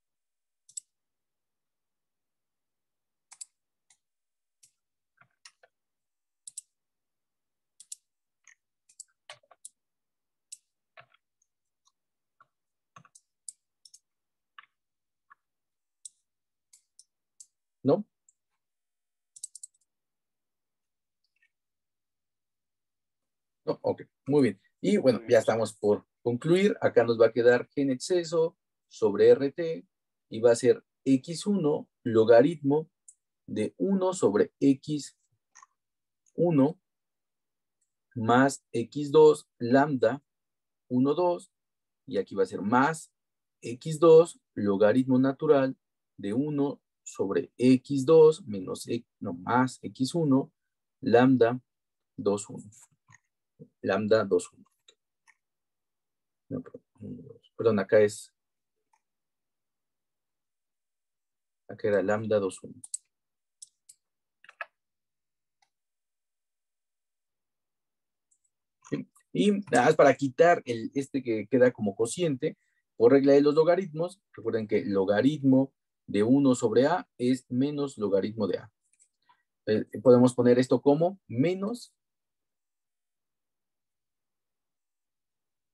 Speaker 1: ¿No? No, ok, muy bien. Y bueno, ya estamos por concluir. Acá nos va a quedar G en exceso sobre RT y va a ser X1 logaritmo de 1 sobre X1 más X2 lambda 1, 2 y aquí va a ser más X2 logaritmo natural de 1 sobre X2 menos, no, más X1 lambda 2, 1. Lambda 2, 1. No, perdón, acá era lambda 2, 1. Y nada más para quitar este que queda como cociente, por regla de los logaritmos, recuerden que logaritmo de 1 sobre A es menos logaritmo de A. Podemos poner esto como menos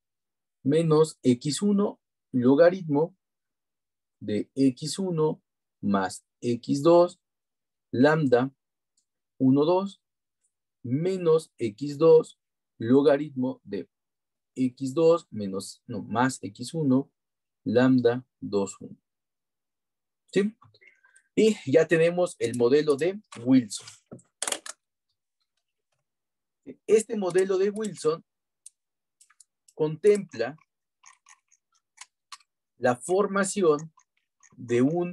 Speaker 1: X1 logaritmo de X1 más x2 lambda 1, 2 menos x2 logaritmo de x2 menos, no, más x1 lambda 2, 1. ¿Sí? Y ya tenemos el modelo de Wilson. Este modelo de Wilson contempla la formación de un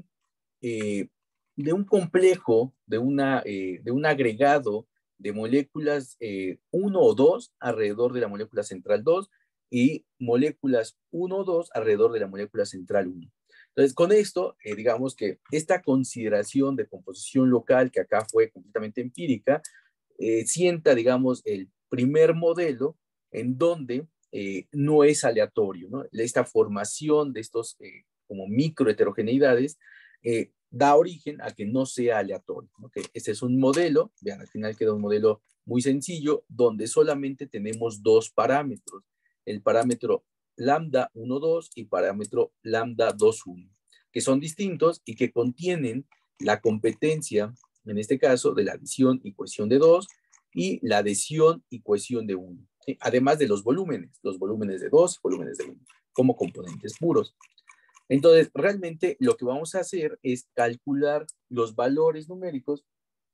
Speaker 1: complejo, de un agregado de moléculas 1 o 2 alrededor de la molécula central 2 y moléculas 1 o 2 alrededor de la molécula central 1. Entonces, con esto, digamos que esta consideración de composición local, que acá fue completamente empírica, sienta, digamos, el primer modelo en donde no es aleatorio, ¿no? Esta formación de estos como microheterogeneidades da origen a que no sea aleatorio, ¿no? Que este es un modelo, vean, al final queda un modelo muy sencillo, donde solamente tenemos dos parámetros, el parámetro lambda 1, 2 y parámetro lambda 2, 1, que son distintos y que contienen la competencia, en este caso, de la adición y cohesión de 2 y la adhesión y cohesión de 1, ¿sí? Además de los volúmenes de 2 y volúmenes de 1, como componentes puros. Entonces, realmente lo que vamos a hacer es calcular los valores numéricos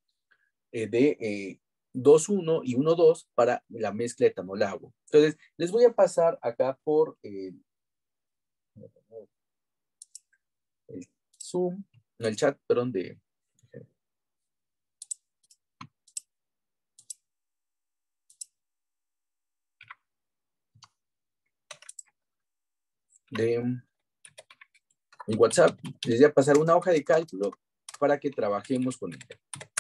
Speaker 1: de 2, 1 y 1, 2 para la mezcla etanol-agua. Entonces, les voy a pasar acá por el Zoom, no, el chat, perdón, en WhatsApp. Les voy a pasar una hoja de cálculo para que trabajemos con ella.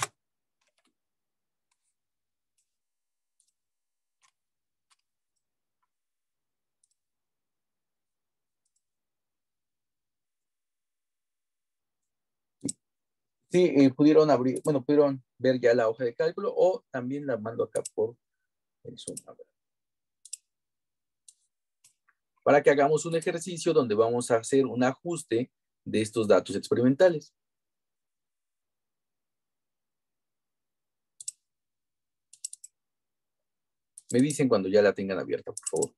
Speaker 1: Sí, pudieron abrir, bueno, pudieron ver ya la hoja de cálculo o también la mando acá por el Zoom. A ver. Para que hagamos un ejercicio donde vamos a hacer un ajuste de estos datos experimentales. Me dicen cuando ya la tengan abierta, por favor.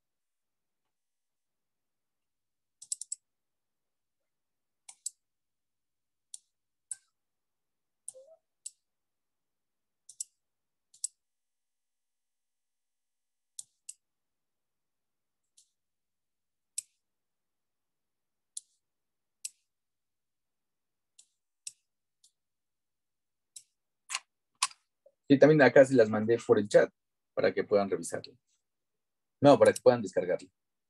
Speaker 1: Y también acá se las mandé por el chat para que puedan revisarlo. No, para que puedan descargarlo.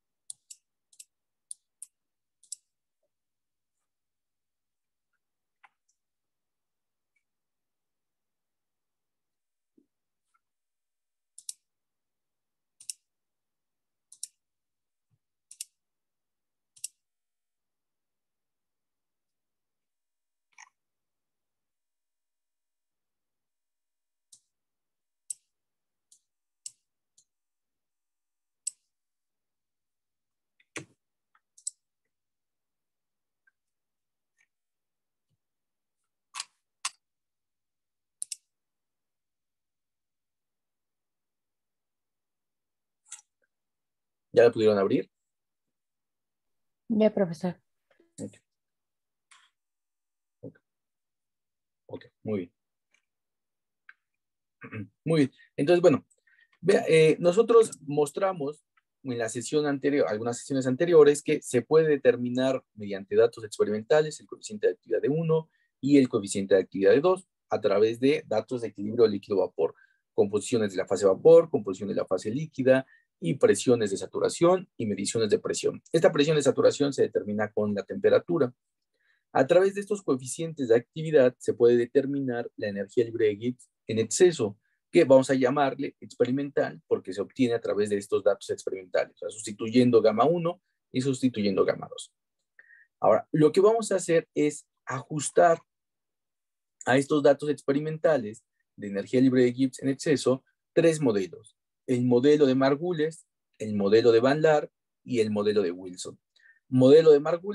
Speaker 1: ¿Ya la pudieron abrir?
Speaker 2: Ya, profesor.
Speaker 1: Okay. Ok, muy bien. Muy bien. Entonces, bueno, vea, nosotros mostramos en la sesión anterior, algunas sesiones anteriores, que se puede determinar mediante datos experimentales el coeficiente de actividad de 1 y el coeficiente de actividad de 2 a través de datos de equilibrio líquido-vapor, composiciones de la fase vapor, composición de la fase líquida y presiones de saturación y mediciones de presión. Esta presión de saturación se determina con la temperatura. A través de estos coeficientes de actividad se puede determinar la energía libre de Gibbs en exceso, que vamos a llamarle experimental porque se obtiene a través de estos datos experimentales, o sea, sustituyendo gamma 1 y sustituyendo gamma 2. Ahora, lo que vamos a hacer es ajustar a estos datos experimentales de energía libre de Gibbs en exceso tres modelos: el modelo de Margules, el modelo de Van Laar y el modelo de Wilson. Modelo de Margules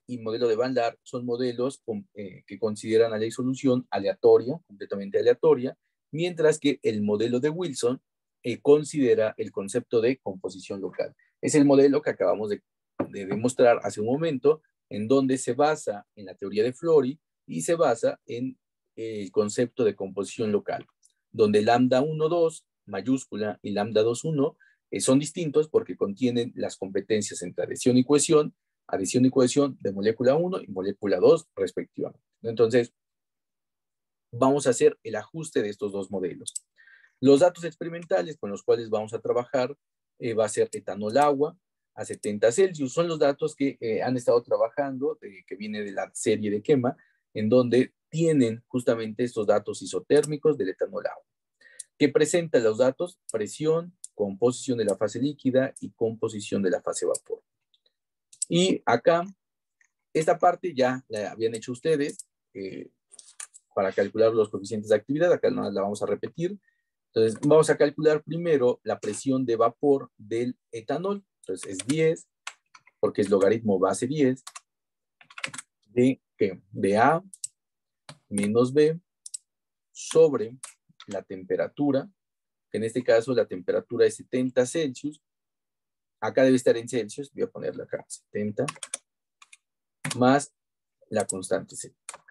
Speaker 1: y modelo de Van Laar son modelos que consideran a la solución aleatoria, completamente aleatoria, mientras que el modelo de Wilson considera el concepto de composición local. Es el modelo que acabamos de demostrar hace un momento, en donde se basa en la teoría de Flory y se basa en el concepto de composición local, donde lambda 1, 2 mayúscula y lambda 2, 1 son distintos porque contienen las competencias entre adhesión y cohesión de molécula 1 y molécula 2 respectivamente. Entonces, vamos a hacer el ajuste de estos dos modelos. Los datos experimentales con los cuales vamos a trabajar va a ser etanol agua a 70 Celsius. Son los datos que han estado trabajando, que viene de la serie de Quema, en donde tienen justamente estos datos isotérmicos del etanol agua, que presenta los datos presión, composición de la fase líquida y composición de la fase vapor. Y acá, esta parte ya la habían hecho ustedes para calcular los coeficientes de actividad. Acá no la vamos a repetir. Entonces, vamos a calcular primero la presión de vapor del etanol. Entonces, es 10, porque es logaritmo base 10 de, ¿qué? De A menos B sobre la temperatura, que en este caso la temperatura es 70 Celsius. Acá debe estar en Celsius, voy a ponerla acá, 70, más la constante C.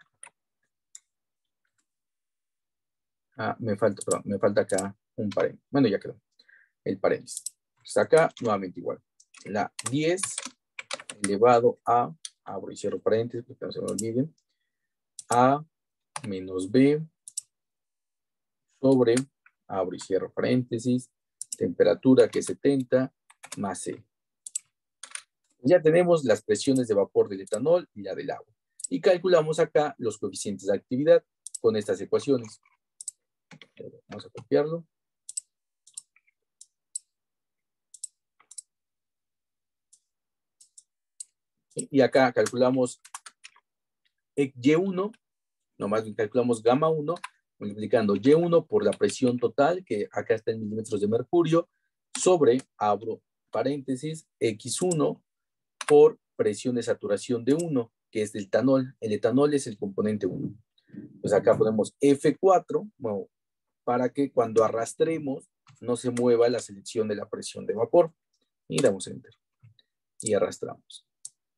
Speaker 1: Me falta acá un paréntesis. Bueno, ya quedó el paréntesis. Pues acá, nuevamente igual. La 10 elevado a, abro y cierro paréntesis, porque no se me olviden, A menos B sobre, abro y cierro paréntesis, temperatura que es 70 más C. Ya tenemos las presiones de vapor del etanol y la del agua. Y calculamos acá los coeficientes de actividad con estas ecuaciones. Vamos a copiarlo. Y acá calculamos Y1, nomás calculamos gamma 1, multiplicando Y1 por la presión total, que acá está en milímetros de mercurio, sobre, abro paréntesis, X1 por presión de saturación de 1, que es del etanol. El etanol es el componente 1. Pues acá ponemos F4, bueno, para que cuando arrastremos no se mueva la selección de la presión de vapor. Y damos Enter. Y arrastramos.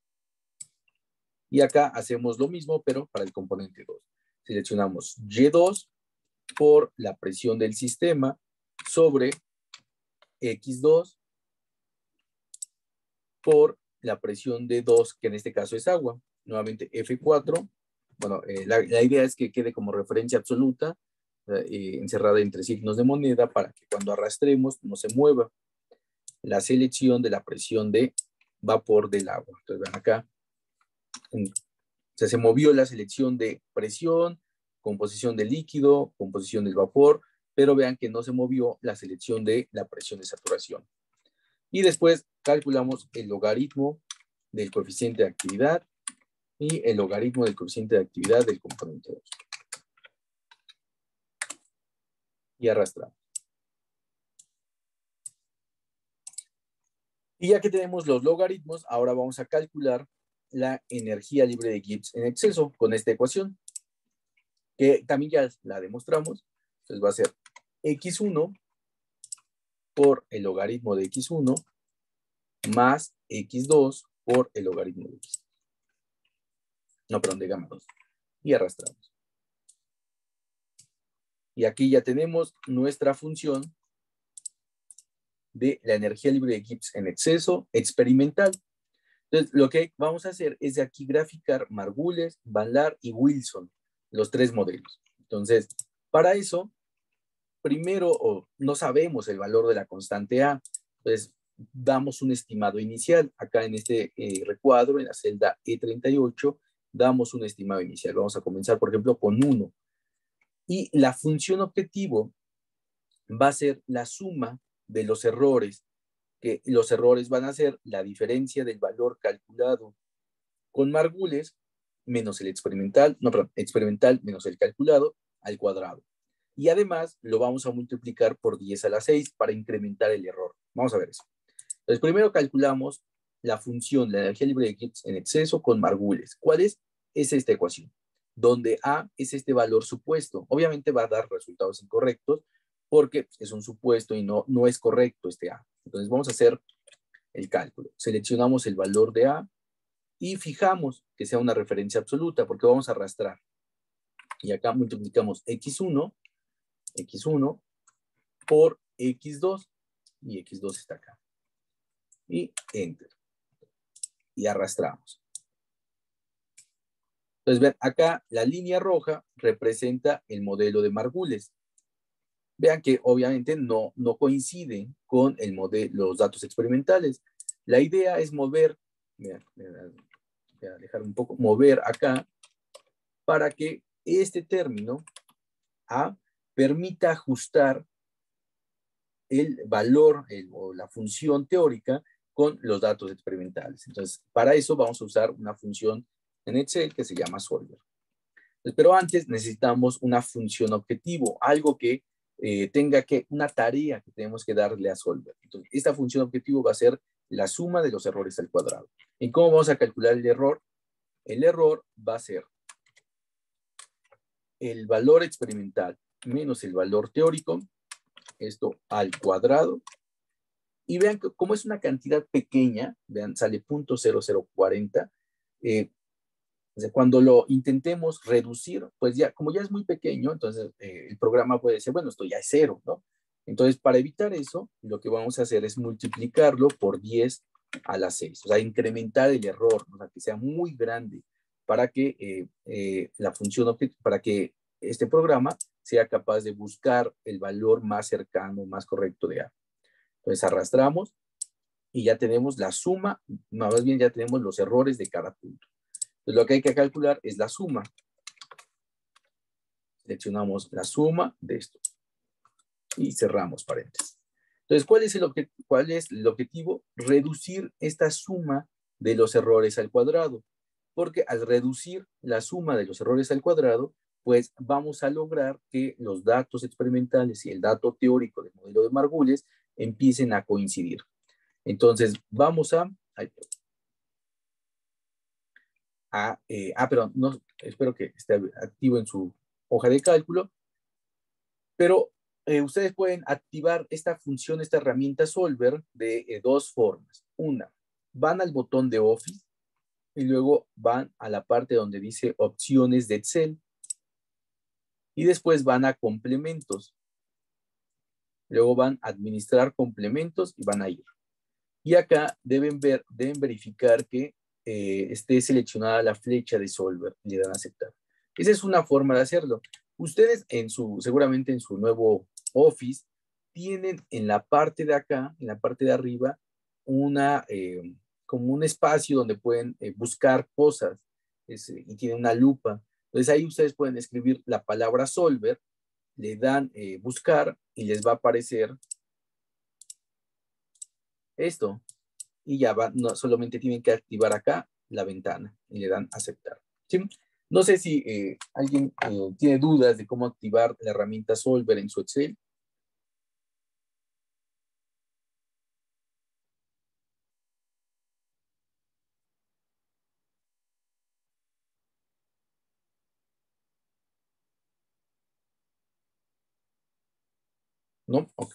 Speaker 1: Y acá hacemos lo mismo, pero para el componente 2. Seleccionamos Y2 por la presión del sistema sobre X2 por la presión de 2, que en este caso es agua. Nuevamente F4. Bueno, la idea es que quede como referencia absoluta, encerrada entre signos de moneda, para que cuando arrastremos no se mueva la selección de la presión de vapor del agua. Entonces vean acá, se movió la selección de presión, composición del líquido, composición del vapor, pero vean que no se movió la selección de la presión de saturación. Y después calculamos el logaritmo del coeficiente de actividad y el logaritmo del coeficiente de actividad del componente 2. Y arrastramos. Y ya que tenemos los logaritmos, ahora vamos a calcular la energía libre de Gibbs en exceso con esta ecuación, que también ya la demostramos. Entonces va a ser X1 por el logaritmo de X1 más X2 por el logaritmo de X. No, perdón, de gamma 2. Y arrastramos. Y aquí ya tenemos nuestra función de la energía libre de Gibbs en exceso experimental. Entonces, lo que vamos a hacer es de aquí graficar Margules, Van Laar y Wilson, los tres modelos. Entonces, para eso, primero no sabemos el valor de la constante A. Entonces, damos un estimado inicial. Acá en este recuadro, en la celda E38, damos un estimado inicial. Vamos a comenzar, por ejemplo, con 1. Y la función objetivo va a ser la suma de los errores, que los errores van a ser la diferencia del valor calculado con Margules menos el experimental, no, perdón, experimental menos el calculado al cuadrado. Y además lo vamos a multiplicar por 10 a la 6 para incrementar el error. Vamos a ver eso. Entonces primero calculamos la función, la energía libre de Gibbs en exceso con Margules. ¿Cuál es? Es esta ecuación, donde A es este valor supuesto. Obviamente va a dar resultados incorrectos porque es un supuesto y no es correcto este A. Entonces vamos a hacer el cálculo. Seleccionamos el valor de A y fijamos que sea una referencia absoluta porque vamos a arrastrar. Y acá multiplicamos x1 por x2 y x2 está acá. Y enter. Y arrastramos. Entonces, vean, acá la línea roja representa el modelo de Margules. Vean que obviamente no coinciden con los datos experimentales. La idea es mover, voy a dejar un poco, mover acá para que este término A permita ajustar el valor o la función teórica con los datos experimentales. Entonces, para eso vamos a usar una función en Excel que se llama solver. Pero antes necesitamos una función objetivo, algo que una tarea que tenemos que darle a solver. Entonces, esta función objetivo va a ser la suma de los errores al cuadrado. ¿Y cómo vamos a calcular el error? El error va a ser el valor experimental menos el valor teórico, esto al cuadrado. Y vean que como es una cantidad pequeña, vean, sale 0.0040, o sea, cuando lo intentemos reducir, pues ya, como ya es muy pequeño, entonces el programa puede decir, bueno, esto ya es 0, ¿no? Entonces, para evitar eso, lo que vamos a hacer es multiplicarlo por 10 a la 6, o sea, incrementar el error, o sea, que sea muy grande, para que la función, para que este programa sea capaz de buscar el valor más cercano, más correcto de A. Entonces, arrastramos y ya tenemos la suma, más bien ya tenemos los errores de cada punto. Entonces, lo que hay que calcular es la suma. Seleccionamos la suma de esto. Y cerramos paréntesis. Entonces, ¿cuál es el objetivo? Reducir esta suma de los errores al cuadrado. Porque al reducir la suma de los errores al cuadrado, pues vamos a lograr que los datos experimentales y el dato teórico del modelo de Margules empiecen a coincidir. Entonces, vamos a perdón, no, espero que esté activo en su hoja de cálculo, pero ustedes pueden activar esta función, esta herramienta Solver de dos formas. Una, van al botón de Office y luego van a la parte donde dice opciones de Excel y después van a complementos. Luego van a administrar complementos y van a ir. Y acá deben verificar que esté seleccionada la flecha de Solver y le dan a aceptar. Esa es una forma de hacerlo. Ustedes seguramente en su nuevo Office tienen en la parte de acá, en la parte de arriba, como un espacio donde pueden buscar cosas y tienen una lupa. Entonces ahí ustedes pueden escribir la palabra Solver, le dan buscar y les va a aparecer esto. Y ya solamente tienen que activar acá la ventana y le dan aceptar. ¿Sí? No sé si alguien tiene dudas de cómo activar la herramienta Solver en su Excel. ¿No? Okay.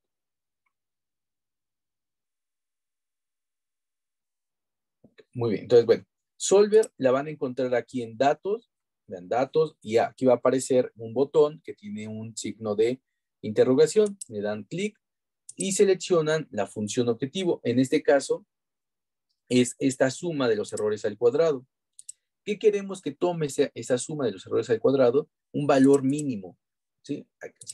Speaker 1: Muy bien, entonces, bueno, Solver la van a encontrar aquí en datos, vean datos, y aquí va a aparecer un botón que tiene un signo de interrogación, le dan clic y seleccionan la función objetivo. En este caso, es esta suma de los errores al cuadrado. ¿Qué queremos que tome esa suma de los errores al cuadrado? Un valor mínimo, ¿sí?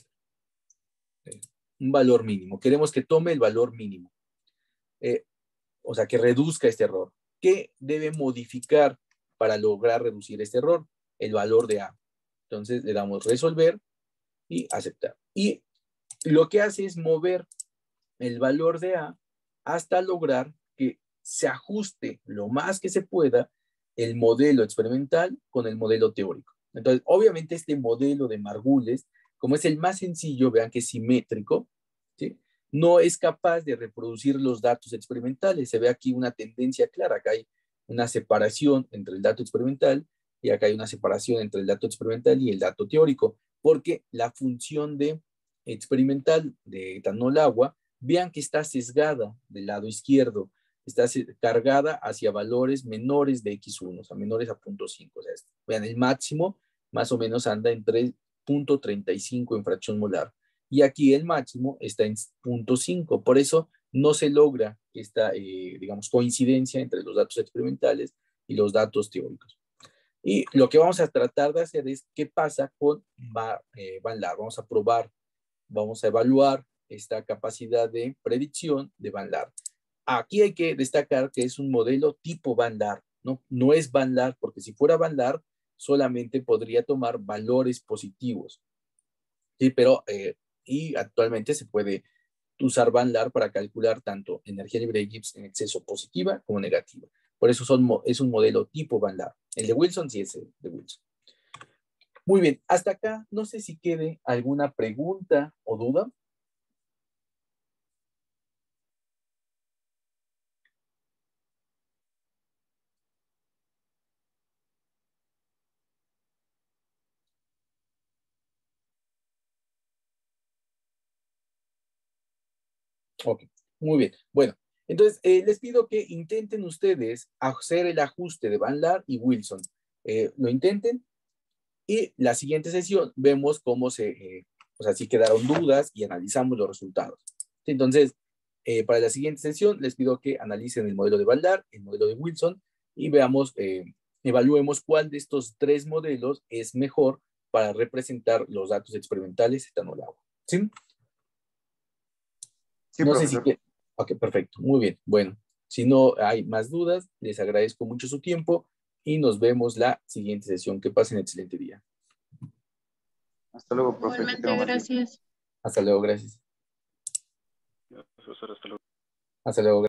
Speaker 1: Un valor mínimo. Queremos que tome el valor mínimo. O sea, que reduzca este error. ¿Qué debe modificar para lograr reducir este error? El valor de A. Entonces le damos resolver y aceptar. Y lo que hace es mover el valor de A hasta lograr que se ajuste lo más que se pueda el modelo experimental con el modelo teórico. Entonces, obviamente este modelo de Margules, como es el más sencillo, vean que es simétrico, ¿sí? no es capaz de reproducir los datos experimentales. Se ve aquí una tendencia clara. Acá hay una separación entre el dato experimental y acá hay una separación entre el dato experimental y el dato teórico, porque la función de experimental de etanol-agua, vean que está sesgada del lado izquierdo, está cargada hacia valores menores de X1, o sea, menores a 0.5. O sea, vean, el máximo más o menos anda en 3.35 en fracción molar. Y aquí el máximo está en 0.5. Por eso no se logra esta, digamos, coincidencia entre los datos experimentales y los datos teóricos. Y lo que vamos a tratar de hacer es qué pasa con Van Laar. Vamos a probar, vamos a evaluar esta capacidad de predicción de Van Laar. Aquí hay que destacar que es un modelo tipo Van Laar, ¿no? No es Van Laar, porque si fuera Van Laar, solamente podría tomar valores positivos. Sí, pero y actualmente se puede usar Van Laar para calcular tanto energía libre de Gibbs en exceso positiva como negativa. Por eso es un modelo tipo Van Laar. El de Wilson sí es el de Wilson. Muy bien, hasta acá no sé si quede alguna pregunta o duda. Ok, muy bien. Bueno, entonces les pido que intenten ustedes hacer el ajuste de Van Laar y Wilson. Lo intenten y la siguiente sesión vemos cómo o sea, si quedaron dudas y analizamos los resultados. Entonces, para la siguiente sesión les pido que analicen el modelo de Van Laar, el modelo de Wilson y veamos, evaluemos cuál de estos tres modelos es mejor para representar los datos experimentales etanol-agua. ¿Sí?
Speaker 4: Sí,
Speaker 1: No sé si
Speaker 4: profesor.
Speaker 1: Ok, perfecto. Muy bien. Bueno, si no hay más dudas, les agradezco mucho su tiempo y nos vemos la siguiente sesión. Que pasen excelente día.
Speaker 4: Hasta luego, profe. Que
Speaker 2: Igualmente,
Speaker 4: tenga buen día.
Speaker 2: gracias.
Speaker 1: Hasta luego, gracias.
Speaker 4: Profesor, hasta luego.
Speaker 1: Hasta luego.